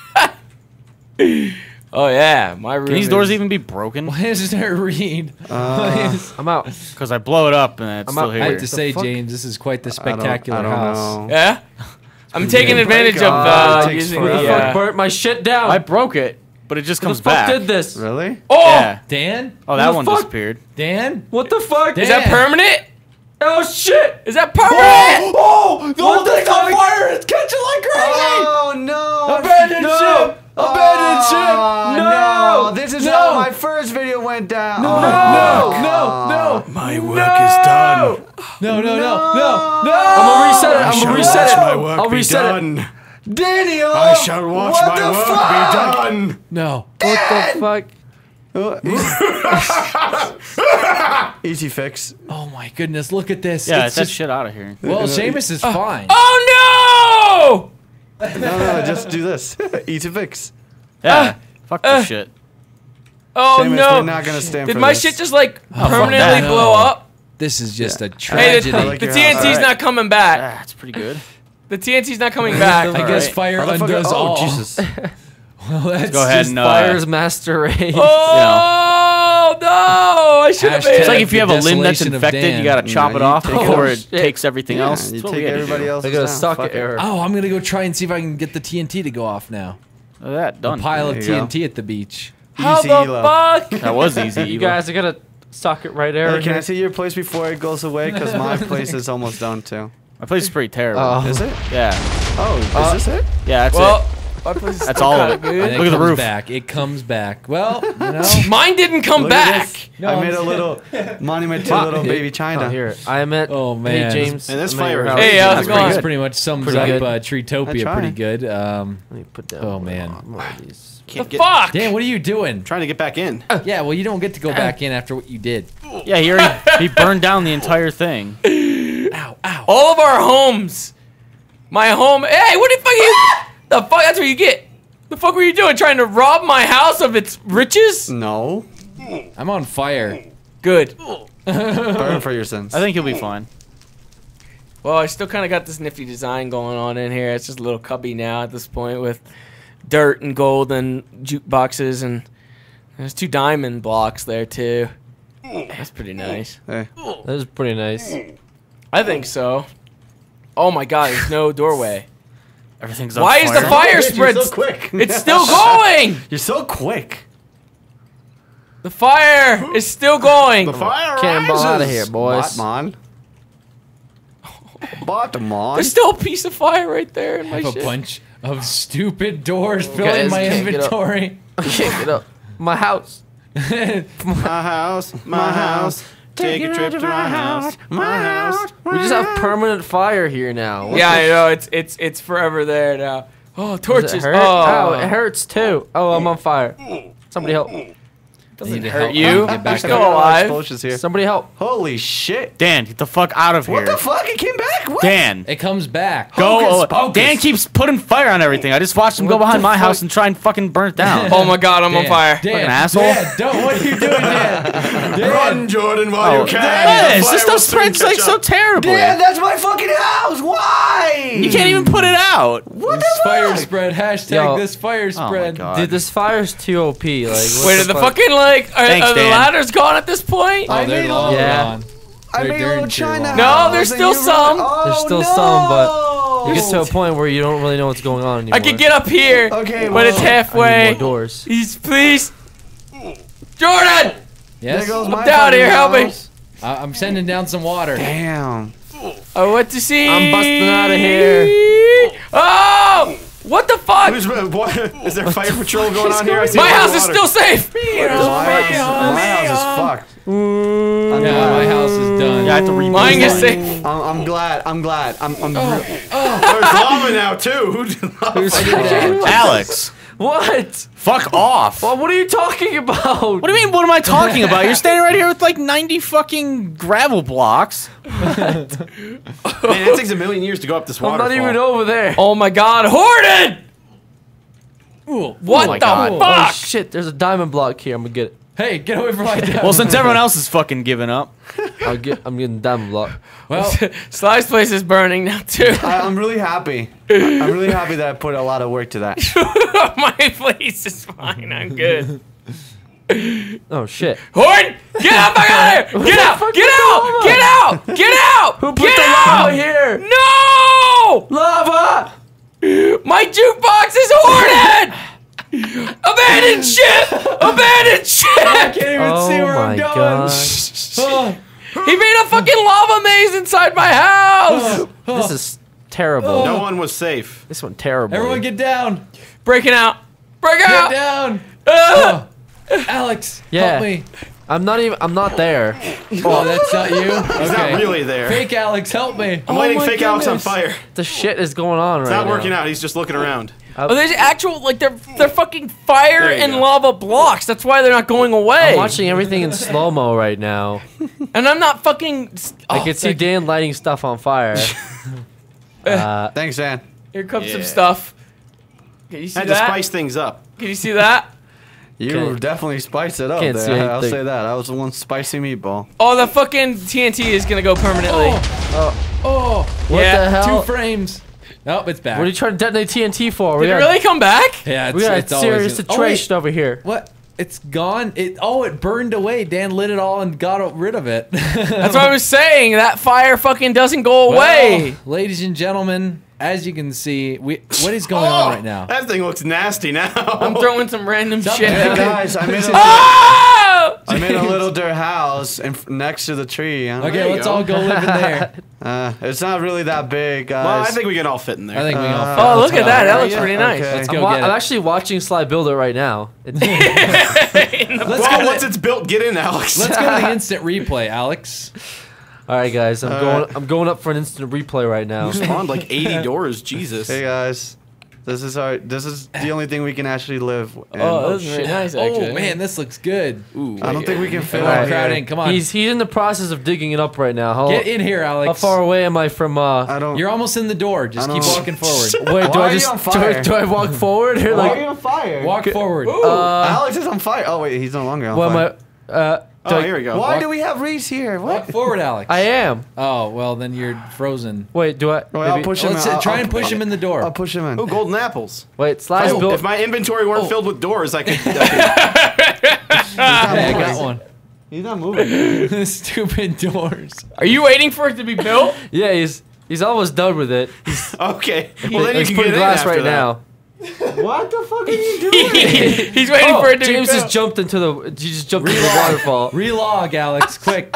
Oh yeah, my room. Can these doors even be broken? Why is there a reed? I'm out. Because I blow it up and it's I'm still out. I have here. to say, fuck? James, this is quite the I spectacular don't house. know. Yeah. I'm taking Oh advantage my God, of it takes using forever. the. Fuck, burnt my shit down. I broke it, but it just Who comes the fuck back. did this? Really? Oh, Yeah. Dan? Oh, that Who the one fuck? disappeared. Dan? What the fuck? is that Dan. permanent? Oh shit! Is that permanent? Oh! The whole thing's on fire! It's catching like crazy! Oh no! Abandoned ship! Abandoned ship! No! This is No. how my first video went down. No! Oh, No! My work is done. No! No! No! I'm No! gonna reset it. I'm gonna reset it. I'll reset it. Daniel! I shall watch what my the work fuck? be done. No! What the fuck? Easy fix. Oh my goodness! Look at this. Yeah, it's get that just, shit out of here. well, Seamus is fine. Oh no! No, just do this. Easy fix. Yeah. Fuck this shit. Oh Seamus, no! we're not gonna stand Did for my this. shit just like that. permanently No. blow up? This is just a Hey, tragedy. the, like the your TNT's house. Alright. not coming back. That's pretty good. The TNT's not coming back. I guess Alright. fire Motherfucker- undoes all. Oh, Jesus. Well, that's Go ahead just and Fire's master race. Oh no! I should have Hashtag- made It's it. like if you have a limb that's Desolation of infected, Dan. you gotta chop No, it you off take before it- it takes everything Yeah, else. you That's what take we gotta everybody do. else. I got a socket error. Oh, I'm gonna go try and see if I can get the TNT to go off now. Look at that, done. A pile of There you go. TNT at the beach. How Easy, the Elo. fuck? That was easy. You Elo. guys, I got a socket right there. Hey, can I see your place before it goes away? Because my place is almost done too. My place is pretty terrible. Oh. Is it? Yeah. Oh, is this it? Yeah, that's Well, it. my place is That's still all of kinda it. And good. it Look at the comes roof. back. It comes back. Well, you know. Mine didn't come Look at back. this. No, I I'm made a s- little monument to little baby Oh, China. here. I am at. Oh, man. Hey, James. And this I'm at your fire is house. Hey, how's That's it pretty going? This pretty much sums Pretty up good. I Treetopia try. pretty good. Let me put down. Oh, man. One of these. Can't The fuck? Dan, what are you doing? Trying to get back in. Yeah, well, you don't get to go back in after what you did. Yeah, he burned down the entire thing. Ow, ow. All of our homes. My home. Hey, what the fuck? The fuck? That's what you get. The fuck were you doing? Trying to rob my house of its riches? No. I'm on fire. Good. Burn for your sins. I think he'll be fine. Well, I still kind of got this nifty design going on in here. It's just a little cubby now at this point with dirt and gold and jukeboxes, and there's 2 diamond blocks there too. That's pretty nice. Hey. That is pretty nice. I think so. Oh my god, there's no doorway. Everything's on Why is fire. the fire You're spread? so quick. It's still going. You're so quick. The fire is still going. The fire Cannonball rises. out of here, boys. Batman. Batman. There's still a piece of fire right there in I my have a shit. bunch of stupid doors filling Guys my can't get up. inventory. I can't get up. My house. My house, my house. Take a trip to my house, my house. We just have permanent fire here now. What Yeah, the I know. It's forever there now. Oh, Does torches. it hurt? Oh, Ow, it hurts too. Oh, I'm on fire. Somebody help. Doesn't to hurt help you. get back You're up. still alive. Explosions here. Somebody help. Holy shit. Dan, get the fuck out of here. What the fuck? It came back? What? Dan, It comes back. go. Hocus pocus. Dan keeps putting fire on everything. I just watched him go What behind the my fuck? house and try and fucking burn it down. Oh my god, I'm on fire. Dan, Fucking asshole. Dan, don't. What are you doing, Dan? Dan. Run, Jordan, while you can. Yes, The this fire will stuff soon spreads like catch so up. terribly. Dan, that's my fucking house. Why? You can't even put it out. What This the fire fuck? spread. Hashtag Yo. this fire Oh my spread. god. Dude, this fire's too OP. Like, what Wait, are the fuck? fucking like Thanks, are the Dan. ladders gone at this point? Oh, they're made a long little- Yeah. gone. I They're made a little dirty China long. No, house. there's and still you some. Oh, There's still no. some, but you get to a point where you don't really know what's going on anymore. I could get up here, Okay, but it's well, I need halfway. more doors. Please, Jordan. There Yes. goes my down here, fucking help me. house. I'm sending down some water. Damn. I want to see. I'm busting out of here. Oh, what the fuck? What? Is there fire patrol going on here? I see a My lot of house is water. still safe. My house is fucked. I'm Yeah, glad. my house is done. Yeah, I have to rebuild Mine is mine. safe. I'm glad. I'm glad. I'm There's lava now too. Who did lava? Alex, What? fuck off. Well, what are you talking about? What do you mean? What am I talking about? You're standing right here with like 90 fucking gravel blocks. Man, it takes a million years to go up this I'm waterfall. not even over there. Oh my God, Horton! What my the God. Oh fuck? shit! There's a diamond block here. I'm gonna get it. Hey, get away from my dad. Well, since everyone else is fucking giving up, I'm getting diamond block. Well, Sly's place is burning now too. I'm really happy. I'm really happy that I put a lot of work to that. My place is fine. I'm good. Oh shit! Horton, get out back out of here! Get out! Get out! Get out! Get out! Who put Get the out! lava here? No! Lava! My jukebox is Horton! Abandoned ship! Abandoned I ship! can't even Oh see where my I'm going. gosh! Oh, He made a fucking lava maze inside my house! This is terrible. No one was safe. This one terrible. everyone get down. Breaking out! Break Get out! down. Ah! Alex, Yeah. help me. I'm not there. Oh, that's not you? Okay. He's not really there. Fake Alex, help me. I'm lighting Oh my fake Alex on goodness. fire. The shit is going on It's right not now. working out. He's just looking around. Oh, there's actual like they're fucking fire There you and go. lava blocks. That's why they're not going away. I'm watching everything in slow mo right now. and I'm not fucking. I can see Dan lighting stuff on fire. Thanks, Dan. Here comes some Yeah. stuff. Can you see Had to that? spice things up. Can you see that? You Can't- definitely spiced it up can't see there. I'll anything. say that. I was the one spicy meatball. Oh, the fucking TNT is gonna go permanently. Oh, What Yeah, the hell? 2 frames. Nope, it's back. What are you trying to detonate TNT for? Did it really come back? Yeah, We got it's a always serious in- situation over here. What? It's gone. It burned away. Dan lit it all and got rid of it. That's what I was saying. That fire fucking doesn't go away. Well, ladies and gentlemen, as you can see, what is going on right now? That thing looks nasty now. I'm throwing some random shit. Hey guys, I made a Oh! I made a little dirt house next to the tree. Okay, There you let's go. all go live in there. It's not really that big, guys. Well, I think we can all fit in there. I think we all. Oh, look at that. That looks yeah, pretty nice. okay. Let's I'm, go wa- get I'm it. actually watching Sly build it right now. Let's well, go. once it's built, get in, Alex. Let's go to the instant replay, Alex. All right, guys, I'm going up for an instant replay right now. You spawned like 80 doors. Jesus. Hey guys, this is the only thing we can actually live in. Oh, that's very nice, actually. Oh man, this looks good. Ooh, I don't think we can fit Come all on, crowd here. in. Come on, He's in the process of digging it up right now. get in here, Alex. How far away am I from? I don't. You're almost in the door. Just I keep don't- walking forward. Wait, do Why I are you just on fire? do I walk forward or Why are like? you on fire? Walk forward. Alex is on fire. Oh wait, he's no longer on What am fire. I? Do Oh, I- here we go. Why do we have Reese here? Walk What? forward, Alex. I am. Oh well, then you're frozen. Wait, do I? Wait, I'll maybe- push him. Let's in. try and push him in the door. I'll push him in. Oh, golden apples. Wait, Sly's Oh, built. if my inventory weren't filled with doors, I could. Hey, I got one. He's not moving. Stupid doors. Are you waiting for it to be built? Yeah, he's almost done with it. Okay. Well, then you He's can putting get in glass after right that. now. What the fuck are you doing? He's waiting Oh, for it to James be just built. jumped into the. He just jumped into the waterfall. Relog, Alex, quick.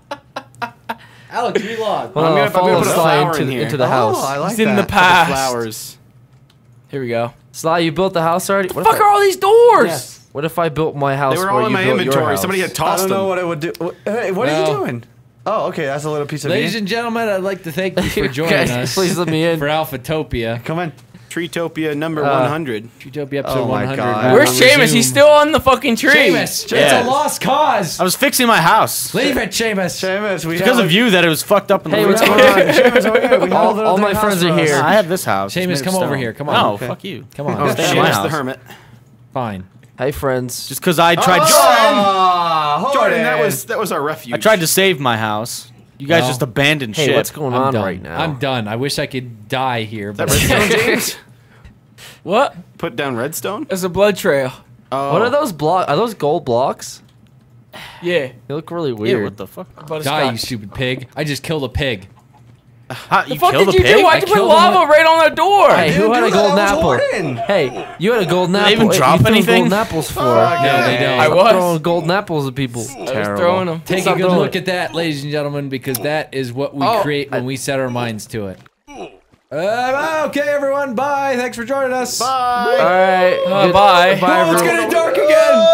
Alex, relog. Hold I'm on, gonna- I'll I'm follow gonna put a Sly flower into, in here. into the Oh, house. I like He's in the that. past. Flowers. Here we go. Sly, you built the house already? What Fuck are all these doors? Yes. What if I built my house They were where all you in my built your inventory. house? Somebody had I tossed don't know them. what it would do. Hey, what are you Well- doing? Oh, okay, that's a little piece of Ladies meat. and gentlemen, I'd like to thank you for joining Guys, us please let me in. for Alphatopia. Come in. Treetopia number 100. Utopia episode Oh my 100. God. Now Where's we Seamus? resume. He's still on the fucking tree. Seamus, Yeah. it's a lost cause. I was fixing my house. Leave it, Seamus. Seamus, we Because of you that it was fucked up in the Hey, roof. what's going on? Seamus, over here. We have a little All my tiny friends house are for us. here. I have this house. It's Seamus, made of come over stone. here. Come on. No, Okay. fuck you. Come on. Oh, Stay in Seamus my the house. hermit. Fine. Hey, friends. Just because I tried. Jordan, that was our refuge. I tried to save my house. You guys No. just abandoned Hey, shit. what's going I'm on done. right now? I'm done. I wish I could die here. But Redstone, James? What? Put down redstone? There's a blood trail. Oh. What are those blocks? Are those gold blocks? Yeah. They look really Yeah, weird. what the fuck? die, you Butterscotch. stupid pig. I just killed a pig. How, The you fuck killed did a you pig? do? Why'd you put killed him lava right on the door? Hey, who had a do that, golden that was apple? Jordan. Hey, you had a golden apple. they even Hey, drop you threw anything? golden apples for? No, they don't. I Stop was. throwing golden apples at people. I was throwing them. Take a Stop good throwing look it. at that, ladies and gentlemen, because that is what we Oh, create when we set our minds to it. Okay, everyone. Bye. Thanks for joining us. All right. Bye. Bye, Oh, it's everyone. getting dark again.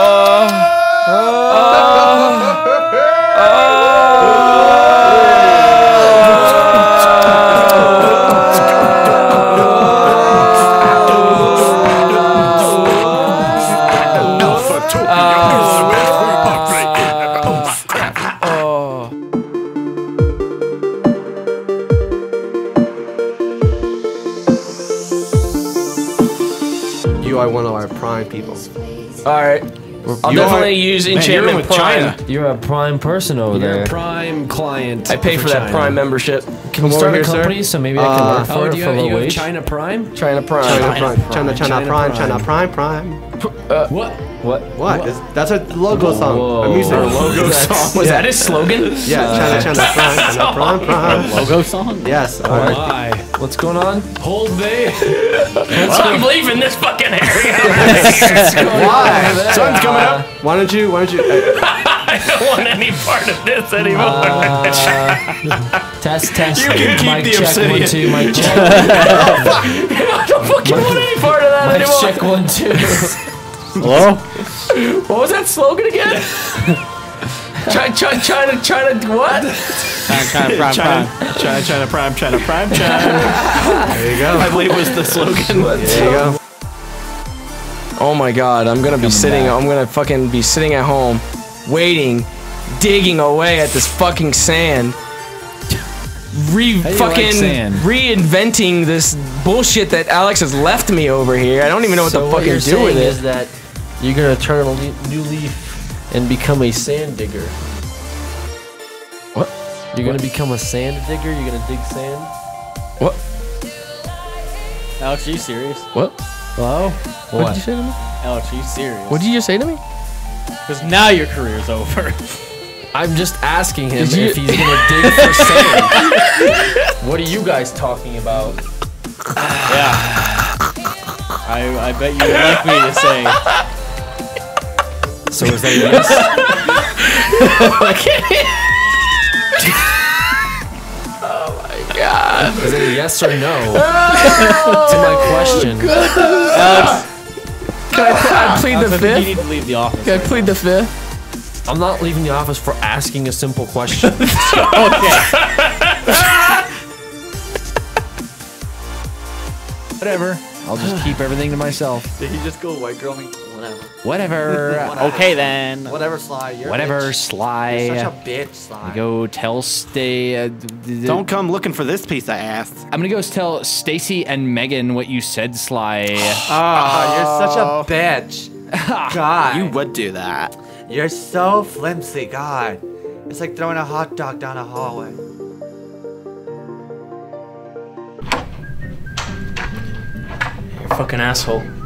You are one of our prime people. All right. I'll You definitely are- use Man, you're enchantment with prime. China. You're a prime person over You're there. a prime client. I pay for that China. prime membership. Can we Come start over a here, company so maybe I can work for Oh, it do you for a have, low you have wage? China Prime? sir. China prime. China prime. China China prime. prime. China prime. Prime. What? What? What? That's a logo song. A music. Logo song. Was that his slogan? Yeah. China prime. China prime. Prime. Logo song? Yes. All right. Why? What's going on? Hold me. I'm leaving this fucking area. Why? Sun's coming up. Why don't you? I don't want any part of this anymore. Test, test. You can keep Mic the check, obsidian. 1, 2, mic check. I don't fucking want any part of that Mic anymore. check, 1, 2. Hello? What was that slogan again? China, what? China prime, China prime, China. There you go. I believe was the slogan. There you go. Oh my god, I'm gonna fucking be sitting at home, waiting, digging away at this fucking sand. do you like sand? Reinventing this bullshit that Alex has left me over here. I don't even know what So to what you're fucking do with saying it. is that you're gonna turn a new leaf and become a sand digger. What? You're gonna become a sand digger? You're gonna dig sand? What? Alex, are you serious? What? Hello? What did you say to me? Alex, are you serious? What did you just say to me? Because now your career's over. I'm just asking him Did you- if he's gonna dig for sand. What are you guys talking about? Yeah. I bet you would like me to say. So is that a yes? Is it a yes or no to my question? Alex, Can I plead Alex, the I think you fifth? need to leave the office. Can I plead the fifth? I'm not leaving the office for asking a simple question. Whatever. I'll just keep everything to myself. Did he just go white girl me? Whatever. Whatever. Okay then. Whatever, Sly. You're a Whatever, bitch. Sly. You're such a bitch, Sly. Go tell Don't come looking for this piece of ass. I'm gonna go tell Stacy and Megan what you said, Sly. Oh, you're such a bitch. God. You would do that. You're so flimsy, God. It's like throwing a hot dog down a hallway. You're a fucking asshole.